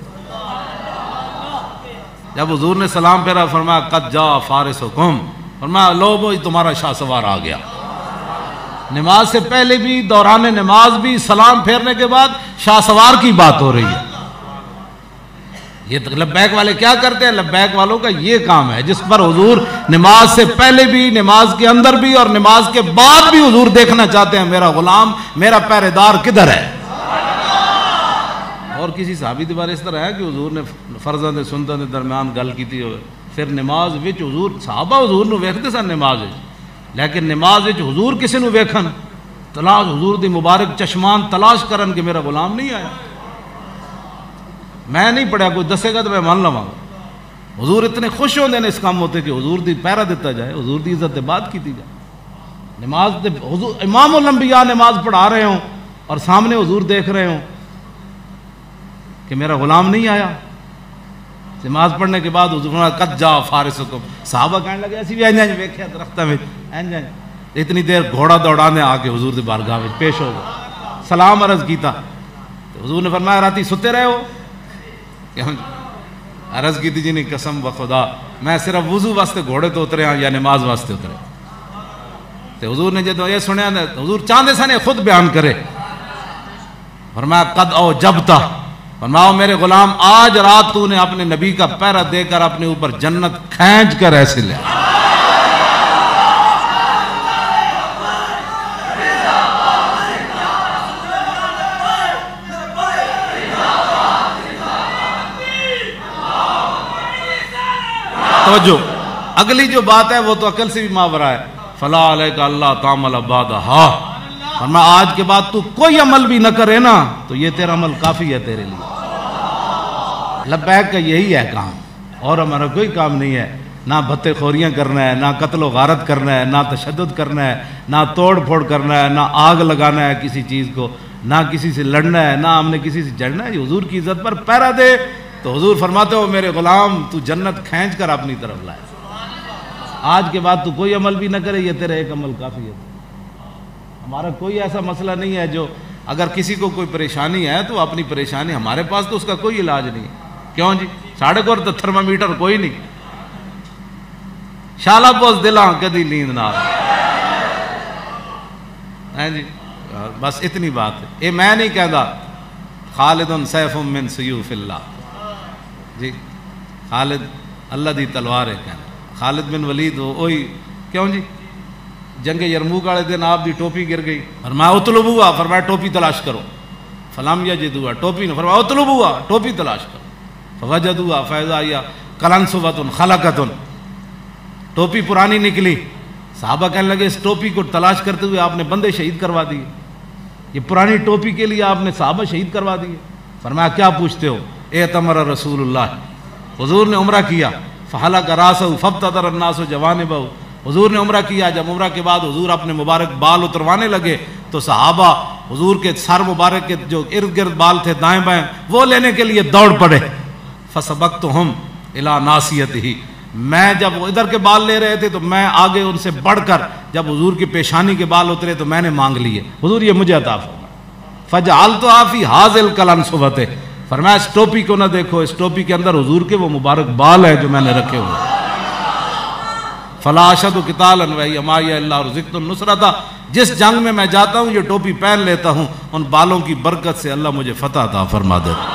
جب حضور نے سلام پھیرا فرمایا قد جاء فارسکم, فرمایا لو وہ تمہارا شاہ سوار آ گیا. نماز سے پہلے بھی, دوران نماز بھی, سلام پھیرنے کے بعد شاہ سوار کی بات ہو رہی ہے. یہ لبیک والے کیا کرتے ہیں؟ لبیک والوں کا یہ کام ہے جس پر حضور نماز سے پہلے بھی, نماز کے اندر بھی اور نماز کے بعد بھی حضور دیکھنا چاہتے ہیں میرا غلام, میرا پہرے دار کدھر ہے. اور کسی صحابی کے بارے اس طرح ہے کہ حضور نے فرضاں تے سنتاں دے درمیان گل کیتی ہوئے, پھر نماز وچ حضور صحابہ حضور نو ویکھدے سن نماز وچ, لیکن نماز وچ حضور کسی نو ویکھن تلاش حضور دی مبارک چشمان تلاش کرن کہ میرا غلام نہیں آیا. میں نہیں پڑھیا, کوئی دسے گا تو میں مان لواں. حضور اتنے خوش ہوندے نے اس کام ہوتے کہ حضور دی پہرا دیتا جائے, حضور دی عزت بات کیتی جائے. نماز دے حضور امام الانبیاء نماز پڑھا رہے ہوں اور سامنے حضور دیکھ رہے ہوں کہ میرا غلام نہیں آیا. نماز پڑھنے کے بعد حضور فرمایا قد جاء فارسکم. صحابہ کہنے لگے اسی بھی انج انج ویکھیا درختاں وچ انج انج. اتنی دیر گھوڑا دوڑانے آ کے حضور دی بارگاہ وچ پیش ہو گئے, سلام عرض کیتا تو حضور نے فرمایا راتی ستے رہے ہو؟ عرض کی تھی جی نہیں قسم بخدا میں صرف وضو واسطے گھوڑے تو اترے ہاں یا نماز واسطے اترے. تو حضور نے جب یہ سنیا حضور چاہتے سن خود بیان کرے, فرمایا قد او جبتا, فرماؤ میرے غلام آج رات تو نے اپنے نبی کا پہرا دے کر اپنے اوپر جنت کھینچ کر ایسے لے. توجہ, اگلی جو بات ہے وہ تو عقل سے بھی ماورا ہے. فلا علیک اللہ تعمل بعدہا, فرمایا آج کے بعد تو کوئی عمل بھی نہ کرے نا تو یہ تیرا عمل کافی ہے تیرے لیے. لبیک کا یہی ہے کام, اور ہمارا کوئی کام نہیں ہے. نہ بھتے خوریاں کرنا ہے, نہ قتل و غارت کرنا ہے, نہ تشدد کرنا ہے, نہ توڑ پھوڑ کرنا ہے, نہ آگ لگانا ہے کسی چیز کو, نہ کسی سے لڑنا ہے, نہ ہم نے کسی سے جڑنا ہے. حضور کی عزت پر پہرا دے تو حضور فرماتے ہو میرے غلام تو جنت کھینچ کر اپنی طرف لائے، آج کے بعد تو کوئی عمل بھی نہ کرے، یہ تیرا ایک عمل کافی ہے۔ ہمارا کوئی ایسا مسئلہ نہیں ہے جو اگر کسی کو کوئی پریشانی ہے تو اپنی پریشانی، ہمارے پاس تو اس کا کوئی علاج نہیں، کیوں جی ساڑھے کو تو تھرمامیٹر کوئی نہیں، شالا پوس دلاں کدی نیند نہ آئے جی، بس اتنی بات ہے۔ اے میں نہیں کہتا خالد سیف من سیوف اللہ، جی خالد اللہ دی تلوار ہے، کہنا خالد بن ولید وہی، کیوں جی جنگ یرموک والے دن آپ دی ٹوپی گر گئی، فرمایا اطلبوها، فرمایا ٹوپی تلاش کرو، فلم یجدوها، ٹوپی نے فرمایا اطلبوها، ٹوپی تلاش کرو، فوجدوها فاذا هي قلنسوۃ خلقۃ، ٹوپی پرانی نکلی، صحابہ کہنے لگے اس ٹوپی کو تلاش کرتے ہوئے آپ نے بندے شہید کروا دیے، یہ پرانی ٹوپی کے لیے آپ نے صحابہ شہید کروا دیے۔ فرمایا کیا پوچھتے ہو؟ اعتمر رسول اللہ، حضور نے عمرہ کیا، فحلق راسہ فابتدر الناس جوانبہ، حضور نے عمرہ کیا، جب عمرہ کے بعد حضور اپنے مبارک بال اتروانے لگے تو صحابہ حضور کے سر مبارک کے جو ارد گرد بال تھے دائیں بائیں وہ لینے کے لیے دوڑ پڑے، فسبقتہم الی ناصیتہ، میں جب ادھر کے بال لے رہے تھے تو میں آگے ان سے بڑھ کر جب حضور کی پیشانی کے بال اترے تو میں نے مانگ لیے، حضور یہ مجھے عطا فرمائے، فجعلتها فی ھذا القلنسوۃ، فرمایا اس ٹوپی کو نہ دیکھو، اس ٹوپی کے اندر حضور کے وہ مبارک بال ہیں جو میں نے رکھے ہوئے، فلا اشد قتالا وہی معی الا رزقت النصرۃ، جس جنگ میں میں جاتا ہوں یہ ٹوپی پہن لیتا ہوں، ان بالوں کی برکت سے اللہ مجھے فتح عطا فرما دیتا۔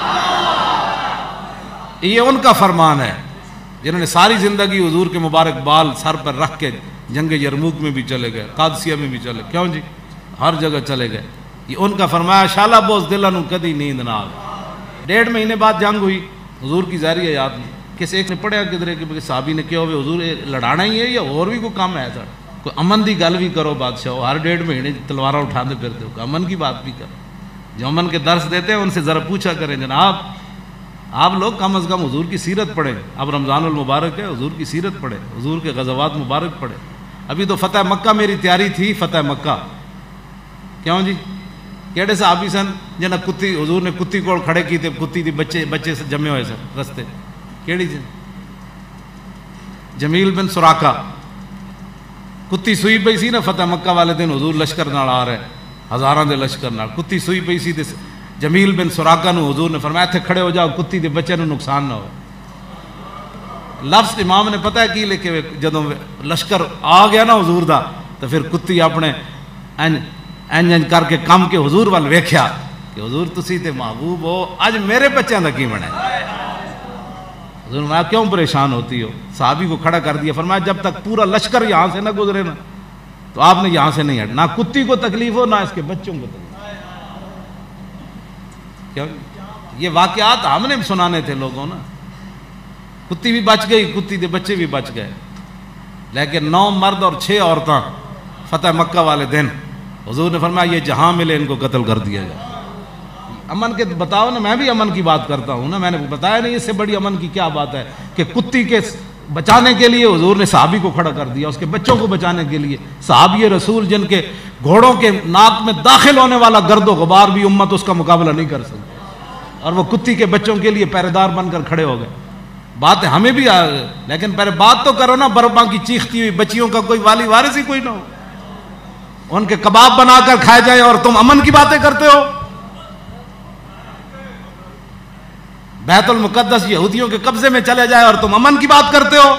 یہ ان کا فرمان ہے جنہوں نے ساری زندگی حضور کے مبارک بال سر پر رکھ کے جنگ یرموک میں بھی چلے گئے، قادسیہ میں بھی چلے، کیوں جی ہر جگہ چلے گئے، یہ ان کا فرمایا شالا بوز دلن کدی نیند نہ آئے۔ ڈیڑھ مہینے بعد جنگ ہوئی حضور کی ظاہری یاد نہیں، کسی ایک نے پڑھیا کدھرے کہ صحابی نے کیا ہوئے حضور لڑانا ہی ہے یا اور بھی کوئی کام ہے سر، کوئی امن دی گل بھی کرو بادشاہ، ہر ڈیڑھ مہینے تلواریں اٹھاتے پھرتے ہو، امن کی بات بھی کرو، جو امن کے درس دیتے ہیں ان سے ذرا پوچھا کریں جناب آپ لوگ کم از کم حضور کی سیرت پڑھیں، اب رمضان المبارک ہے حضور کی سیرت پڑھیں، حضور کے غزوات مبارک پڑھیں۔ ابھی تو فتح مکہ میری تیاری تھی، فتح مکہ، کیوں جی کیڑے صحابی سن جنہیں کتی حضور نے کتی کول کھڑے کی تھے، کتی دی بچے بچے سے جمے ہوئے سن رستے، کیڑی جی جمیل بن سراقہ، کتی سوئی پئی سی نا فتح مکہ والے دن حضور لشکر نال آ رہے ہزاراں دے لشکر نال، کتی سوئی پئی سی تے جمیل بن سراقہ نو حضور نے فرمایا تھے کھڑے ہو جاؤ کتی دے بچے نو نقصان نہ ہو۔ لفظ امام نے پتہ ہے کی لکھے، جدوں لشکر آ گیا نا حضور دا تو پھر کتی اپنے این این این کر کے کم کے حضور وال ویکھیا کہ حضور تسی تے محبوب ہو، اج میرے بچیاں دا کی بنے؟ حضور نے فرمایا کیوں پریشان ہوتی ہو؟ صحابی کو کھڑا کر دیا، فرمایا جب تک پورا لشکر یہاں سے نہ گزرے نا تو آپ نے یہاں سے نہیں ہٹ، نہ کتی کو تکلیف ہو نہ اس کے بچوں کو تکلیف۔ یہ واقعات ہم نے سنانے تھے لوگوں نا، کتی بھی بچ گئی، کتی دے بچے بھی بچ گئے، لیکن نو مرد اور چھ عورتاں فتح مکہ والے دن حضور نے فرمایا یہ جہاں ملے ان کو قتل کر دیا جائے۔ امن کے بتاؤ نا، میں بھی امن کی بات کرتا ہوں نا، میں نے بتایا نہیں اس سے بڑی امن کی کیا بات ہے کہ کتی کے بچانے کے لیے حضور نے صحابی کو کھڑا کر دیا، اس کے بچوں کو بچانے کے لیے۔ صحابی رسول جن کے گھوڑوں کے ناک میں داخل ہونے والا گرد و غبار بھی امت اس کا مقابلہ نہیں کر سکتی، اور وہ کتی کے بچوں کے لیے پہرے دار بن کر کھڑے ہو گئے۔ بات ہے ہمیں بھی آ گئے، لیکن پہلے بات تو کرو نا، برباں کی چیختی ہوئی بچیوں کا کوئی والی وارث ہی کوئی نہ ہو، ان کے کباب بنا کر کھائے جائیں اور تم امن کی باتیں کرتے ہو۔ بیت المقدس یہودیوں کے قبضے میں چلے جائے اور تم امن کی بات کرتے ہو۔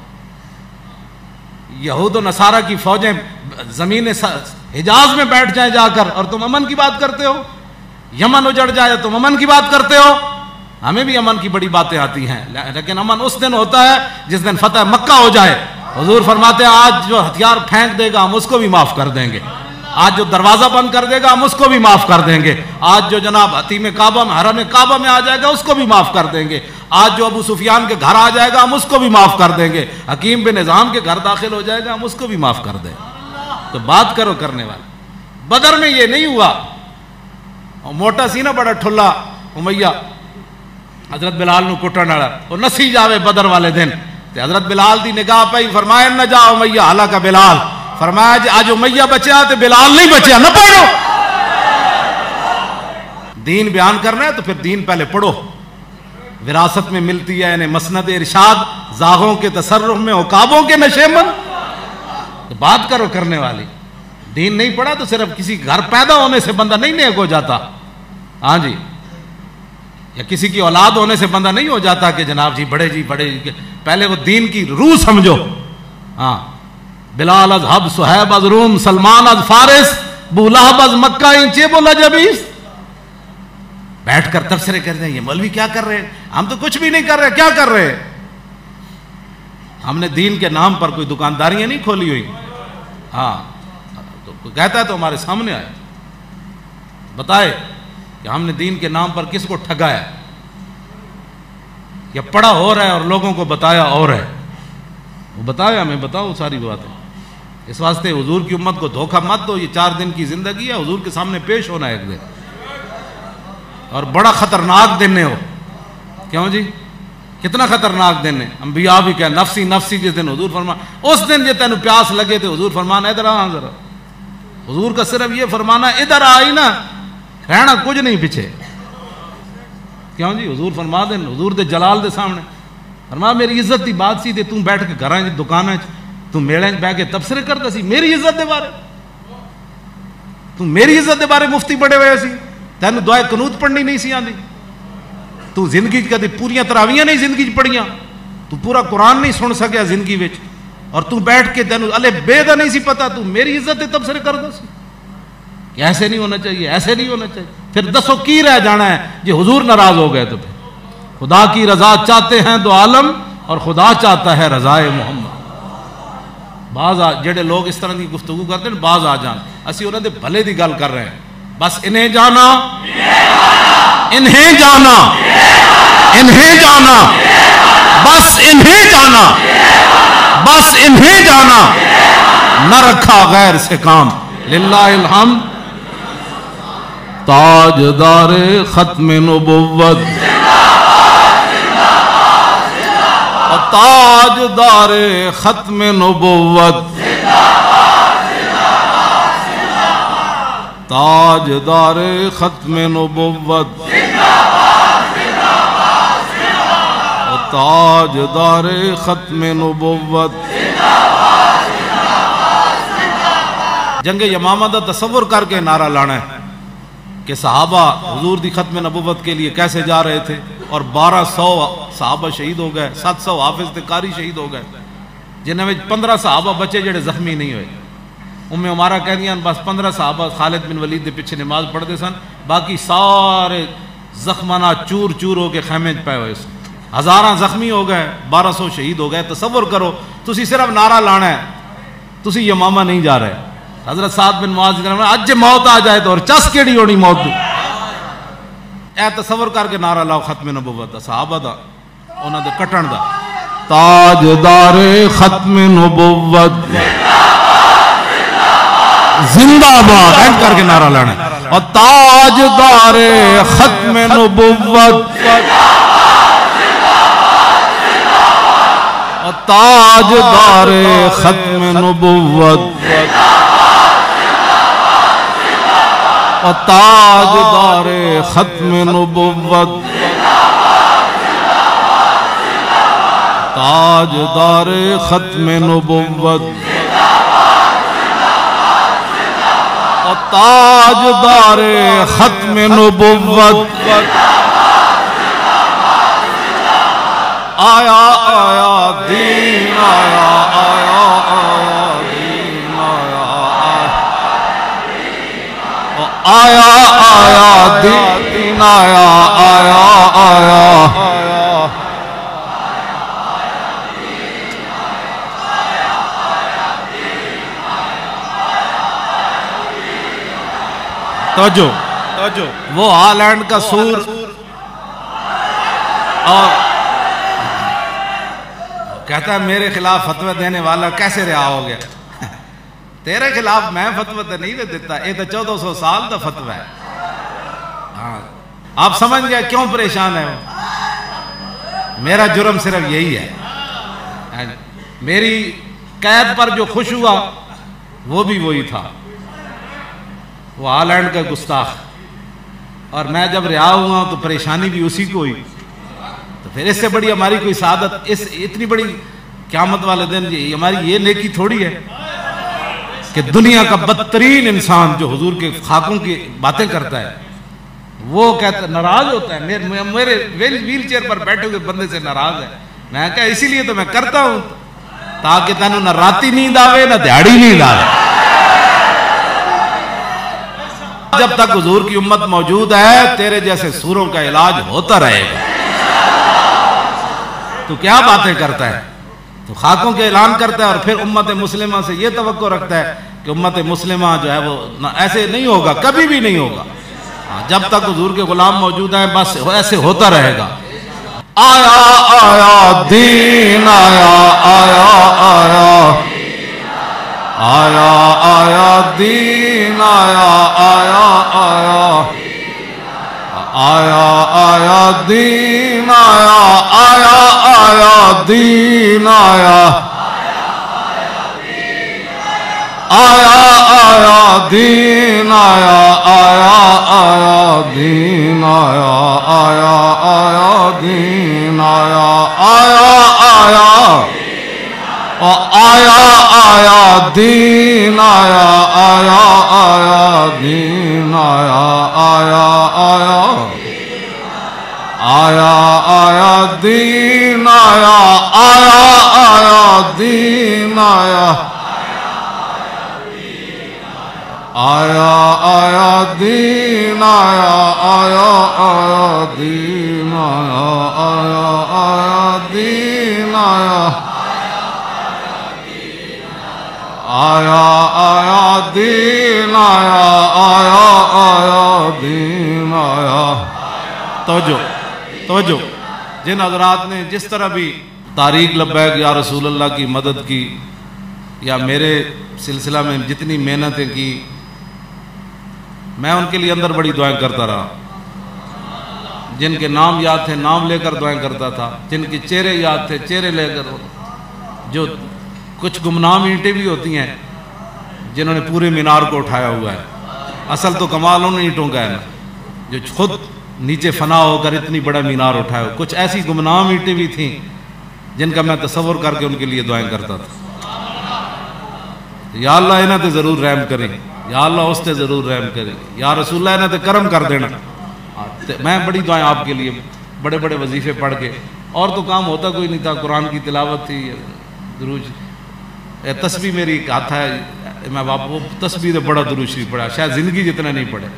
یہود و نصارہ کی فوجیں زمین حجاز میں بیٹھ جائیں جا کر اور تم امن کی بات کرتے ہو۔ یمن اجڑ جائے تم امن کی بات کرتے ہو۔ ہمیں بھی امن کی بڑی باتیں آتی ہیں، لیکن امن اس دن ہوتا ہے جس دن فتح مکہ ہو جائے۔ حضور فرماتے ہیں آج جو ہتھیار پھینک دے گا ہم اس کو بھی معاف کر دیں گے، آج جو دروازہ بند کر دے گا ہم اس کو بھی معاف کر دیں گے، آج جو جناب حتیم کعبہ میں حرم کعبہ میں آ جائے گا اس کو بھی معاف کر دیں گے، آج جو ابو سفیان کے گھر آ جائے گا ہم اس کو بھی معاف کر دیں گے، حکیم بن نظام کے گھر داخل ہو جائے گا ہم اس کو بھی معاف کر دیں گے۔ تو بات کرو کرنے والے۔ بدر میں یہ نہیں ہوا، موٹا سی نا بڑا ٹھلا امیہ حضرت بلال نو کٹن والا، وہ نسی جاوے بدر والے دن تے حضرت بلال دی نگاہ پئی، فرمایا نہ جا امیہ ہلاکا بلال، فرمایا جی آج امیہ بچیا تے بلال نہیں بچیا، نہ پڑھو۔ دین بیان کرنا ہے تو پھر دین پہلے پڑھو، وراثت میں ملتی ہے انہیں مسند ارشاد، زاغوں کے تصرف میں عقابوں کے نشیمن. بات کرو کرنے والی. دین نہیں پڑھا تو صرف کسی گھر پیدا ہونے سے بندہ نہیں نیک ہو جاتا. ہاں جی، یا کسی کی اولاد ہونے سے بندہ نہیں ہو جاتا کہ جناب جی بڑے جی بڑے جی. پہلے وہ دین کی روح سمجھو. ہاں، بلال از حب، صہیب از روم، سلمان از فارس، ابو لہب از مکہ، ان چیب الجبیس. بیٹھ کر تبصرے کرتے ہیں یہ مولوی کیا کر رہے ہیں؟ ہم تو کچھ بھی نہیں کر رہے. کیا کر رہے ہیں؟ ہم نے دین کے نام پر کوئی دکانداریاں نہیں کھولی ہوئی. ہاں، تو کہتا ہے تو ہمارے سامنے آئے بتائے کہ ہم نے دین کے نام پر کس کو ٹھگایا یا پڑھا ہو رہا ہے اور لوگوں کو بتایا اور ہے. وہ بتایا ہمیں، بتاؤ ساری باتیں. اس واسطے حضور کی امت کو دھوکہ مت دو. یہ چار دن کی زندگی ہے، حضور کے سامنے پیش ہونا ہے ایک دن، اور بڑا خطرناک دن ہو. کیوں جی؟ کتنا خطرناک دن ہے. انبیاء بھی کہ نفسی نفسی جس دن حضور فرما، اس دن جو تینوں پیاس لگے تھے حضور فرمانا ادھر آ ذرا. حضور کا صرف یہ فرمانا ادھر آئی نا، رہنا کچھ نہیں پیچھے. کیوں جی؟ حضور فرما دین، حضور دے جلال دے سامنے فرما میری عزت دی بات سی تے توں بیٹھ کے گھراں وچ دکاناں وچ توں میڑے وچ بیٹھ کے تبصرے کردا سی میری عزت دے بارے. توں میری عزت دے بارے مفتی بڑے ہوئے سی، تینوں دعائے قنوت پڑھنی نہیں سی آندی. تو زندگی کدی پوریاں تراویاں نہیں زندگی چ پڑھیاں، تو پورا قرآن نہیں سن سکیا زندگی وچ، اور تو بیٹھ کے تینوں الے بے دا نہیں سی پتا، تو میری عزت تے تبصرے کردا سی کہ ایسے نہیں ہونا چاہیے، ایسے نہیں ہونا چاہیے. پھر دسو کی رہ جانا ہے جی حضور ناراض ہو گئے تو پھر خدا کی رضا چاہتے ہیں دو عالم، اور خدا چاہتا ہے رضائے محمد. بعض جڑے لوگ اس طرح کی گفتگو کرتے ہیں بعض آ جان، اسی انہوں نے بھلے دی گل کر رہے ہیں. بس انہیں جانا انہیں جانا انہیں جانا بس انہیں جانا بس انہیں جانا، نہ رکھا غیر سے کام. للہ الحمد. تاجدار ختم نبوت، تاجدار ختم نبوت، تاجدار ختم نبوت، تاجدار ختم نبوت. جنگ یمامہ دا تصور کر کے نعرہ لانا ہے کہ صحابہ حضور دی ختم نبوت کے لیے کیسے جا رہے تھے، اور بارہ سو صحابہ شہید ہو گئے، سات سو حافظ تے قاری شہید ہو گئے، جنہیں میں پندرہ صحابہ بچے جڑے زخمی نہیں ہوئے. ام عمارہ کہہ دیا بس پندرہ صحابہ خالد بن ولید دے پیچھے نماز پڑھتے سن، باقی سارے زخمانہ چور چور ہو کے خیمے پائے ہوئے سن. ہزاراں زخمی ہو گئے، بارہ سو شہید ہو گئے. تصور کرو تسی صرف نعرہ لانا ہے، تسی یمامہ نہیں جا رہے. حضرت سعد بن معاذ اج موت آ جائے تو اور چس کیڑی ہونی موت دی. اے تصور کر کے نعرہ لاؤ ختم نبوت دا، صحابہ دا، انہاں دے کٹن دا. تاجدار ختم نبوت زندہ باد اینڈ کر کے نعرہ لانا ہے. اور تاجدار ختم نبوت، اور تاجدار ختم نبوت، اور تاجدار ختم نبوت، تاجدار ختم نبوت، اور تاجدار ختم نبوت. آیا آیا دین آیا آیا آیا دین آیا آیا آیا دین آیا آیا آیا. توجہ توجہ، وہ ہالینڈ کا سور اور کہتا ہے میرے خلاف فتوی دینے والا کیسے رہا ہو گیا. تیرے خلاف میں فتوی تو نہیں دیتا، یہ تو چودہ سو سال کا فتوی ہے. ہاں آپ سمجھ گئے کیوں پریشان ہے. میرا جرم صرف یہی ہے، میری قید پر جو خوش ہوا وہ بھی وہی تھا، وہ ہالینڈ کا گستاخ. اور میں جب رہا ہوا تو پریشانی بھی اسی کو ہوئی. پھر اس سے بڑی ہماری کوئی سعادت، اس اتنی بڑی قیامت والے دن یہ ہماری یہ نیکی تھوڑی ہے کہ دنیا کا بدترین انسان جو حضور کے خاکوں کی باتیں کرتا ہے وہ کہتا ناراض ہوتا ہے، میرے میرے ویل چیئر پر بیٹھے ہوئے بندے سے ناراض ہے. میں کہا اسی لیے تو میں کرتا ہوں تاکہ تینوں نہ راتی نیند آوے نہ دیہاڑی نیند آوے. جب تک حضور کی امت موجود ہے تیرے جیسے سوروں کا علاج ہوتا رہے گا. تو کیا باتیں کرتا ہے، تو خاکوں کے اعلان کرتا ہے اور پھر امت مسلمہ سے یہ توقع رکھتا ہے کہ امت مسلمہ جو ہے وہ ایسے نہیں ہوگا، کبھی بھی نہیں ہوگا. جب تک حضور کے غلام موجود ہیں بس ایسے ہوتا رہے گا. آیا آیا دین آیا آیا آیا آیا آیا دین آیا آیا آیا آیا آیا دین آیا آیا آیا دین آیا آیا آیا دین آیا آیا آیا دین آیا آیا آیا دین آیا آیا آیا آیا آیا دین آیا آیا آیا دین آیا آیا آیا آیا آیا دین آیا آیا آیا دین آیا آیا آیا دین آیا آیا آیا دین آیا آیا آیا دین آیا آیا آیا دین آیا آیا آیا دین آیا. توجہ توجہ جن حضرات نے جس طرح بھی تاریخ لبیک یا رسول اللہ کی مدد کی یا میرے سلسلہ میں جتنی محنتیں کی میں ان کے لیے اندر بڑی دعائیں کرتا رہا. جن کے نام یاد تھے نام لے کر دعائیں کرتا تھا، جن کے چہرے یاد تھے چہرے لے کر. جو کچھ گمنام اینٹیں بھی ہوتی ہیں جنہوں نے پورے مینار کو اٹھایا ہوا ہے، اصل تو کمال انہوں نے اینٹوں کا ہے نا، جو خود نیچے فنا ہو کر اتنی بڑا مینار اٹھایا. کچھ ایسی گمنام اینٹیں بھی تھیں جن کا میں تصور کر کے ان کے لیے دعائیں کرتا تھا. یا اللہ انہاں تے ضرور رحم کریں، یا اللہ اس تے ضرور رحم کریں، یا رسول اللہ انہاں تے کرم کر دینا. میں بڑی دعائیں آپ کے لیے بڑے بڑے وظیفے پڑھ کے، اور تو کام ہوتا کوئی نہیں تھا، قرآن کی تلاوت تھی، دروج تسبیح میری ایک ہاتھ ہے، میں وہ تسبیح تو بڑا درود شریف پڑھا شاید زندگی جتنا نہیں پڑھے.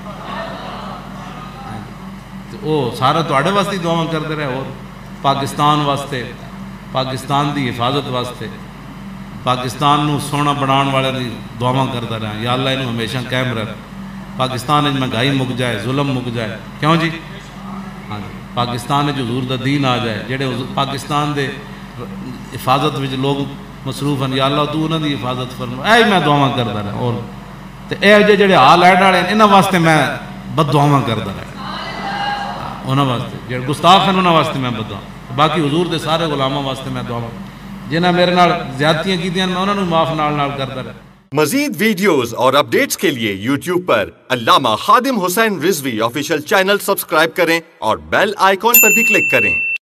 وہ سارا تواڈے واسطے دعاواں کرتے رہے، اور پاکستان واسطے، پاکستان دی حفاظت واسطے، پاکستان نو سونا بنان والے دی دعاواں کرتا رہا. یا اللہ انہوں ہمیشہ قائم رکھ. پاکستان میں مہنگائی مک جائے، ظلم مک جائے. کیوں جی؟ ہاں جی، پاکستان جو حضور دا دین آ جائے، جڑے پاکستان دے حفاظت وچ لوگ مصروف ہیں، یا اللہ تو انہاں دی حفاظت فرما. اے میں دعاواں کرتا رہا. اور تے اے جے جڑے حال لین والے انہاں واسطے میں بد دعاواں کرتا رہا. انہاں واسطے جڑے گستاخ ہیں انہاں واسطے میں بد دعا. باقی حضور دے سارے غلاماں واسطے میں دعاواں جنہاں میرے نال زیادتیاں کیتیاں میں انہاں نوں معاف نال نال کرتا رہا. مزید ویڈیوز اور اپڈیٹس کے لیے یوٹیوب پر Allama Khadim Hussain Rizvi official channel subscribe کریں اور بیل آئیکن پر بھی کلک کریں.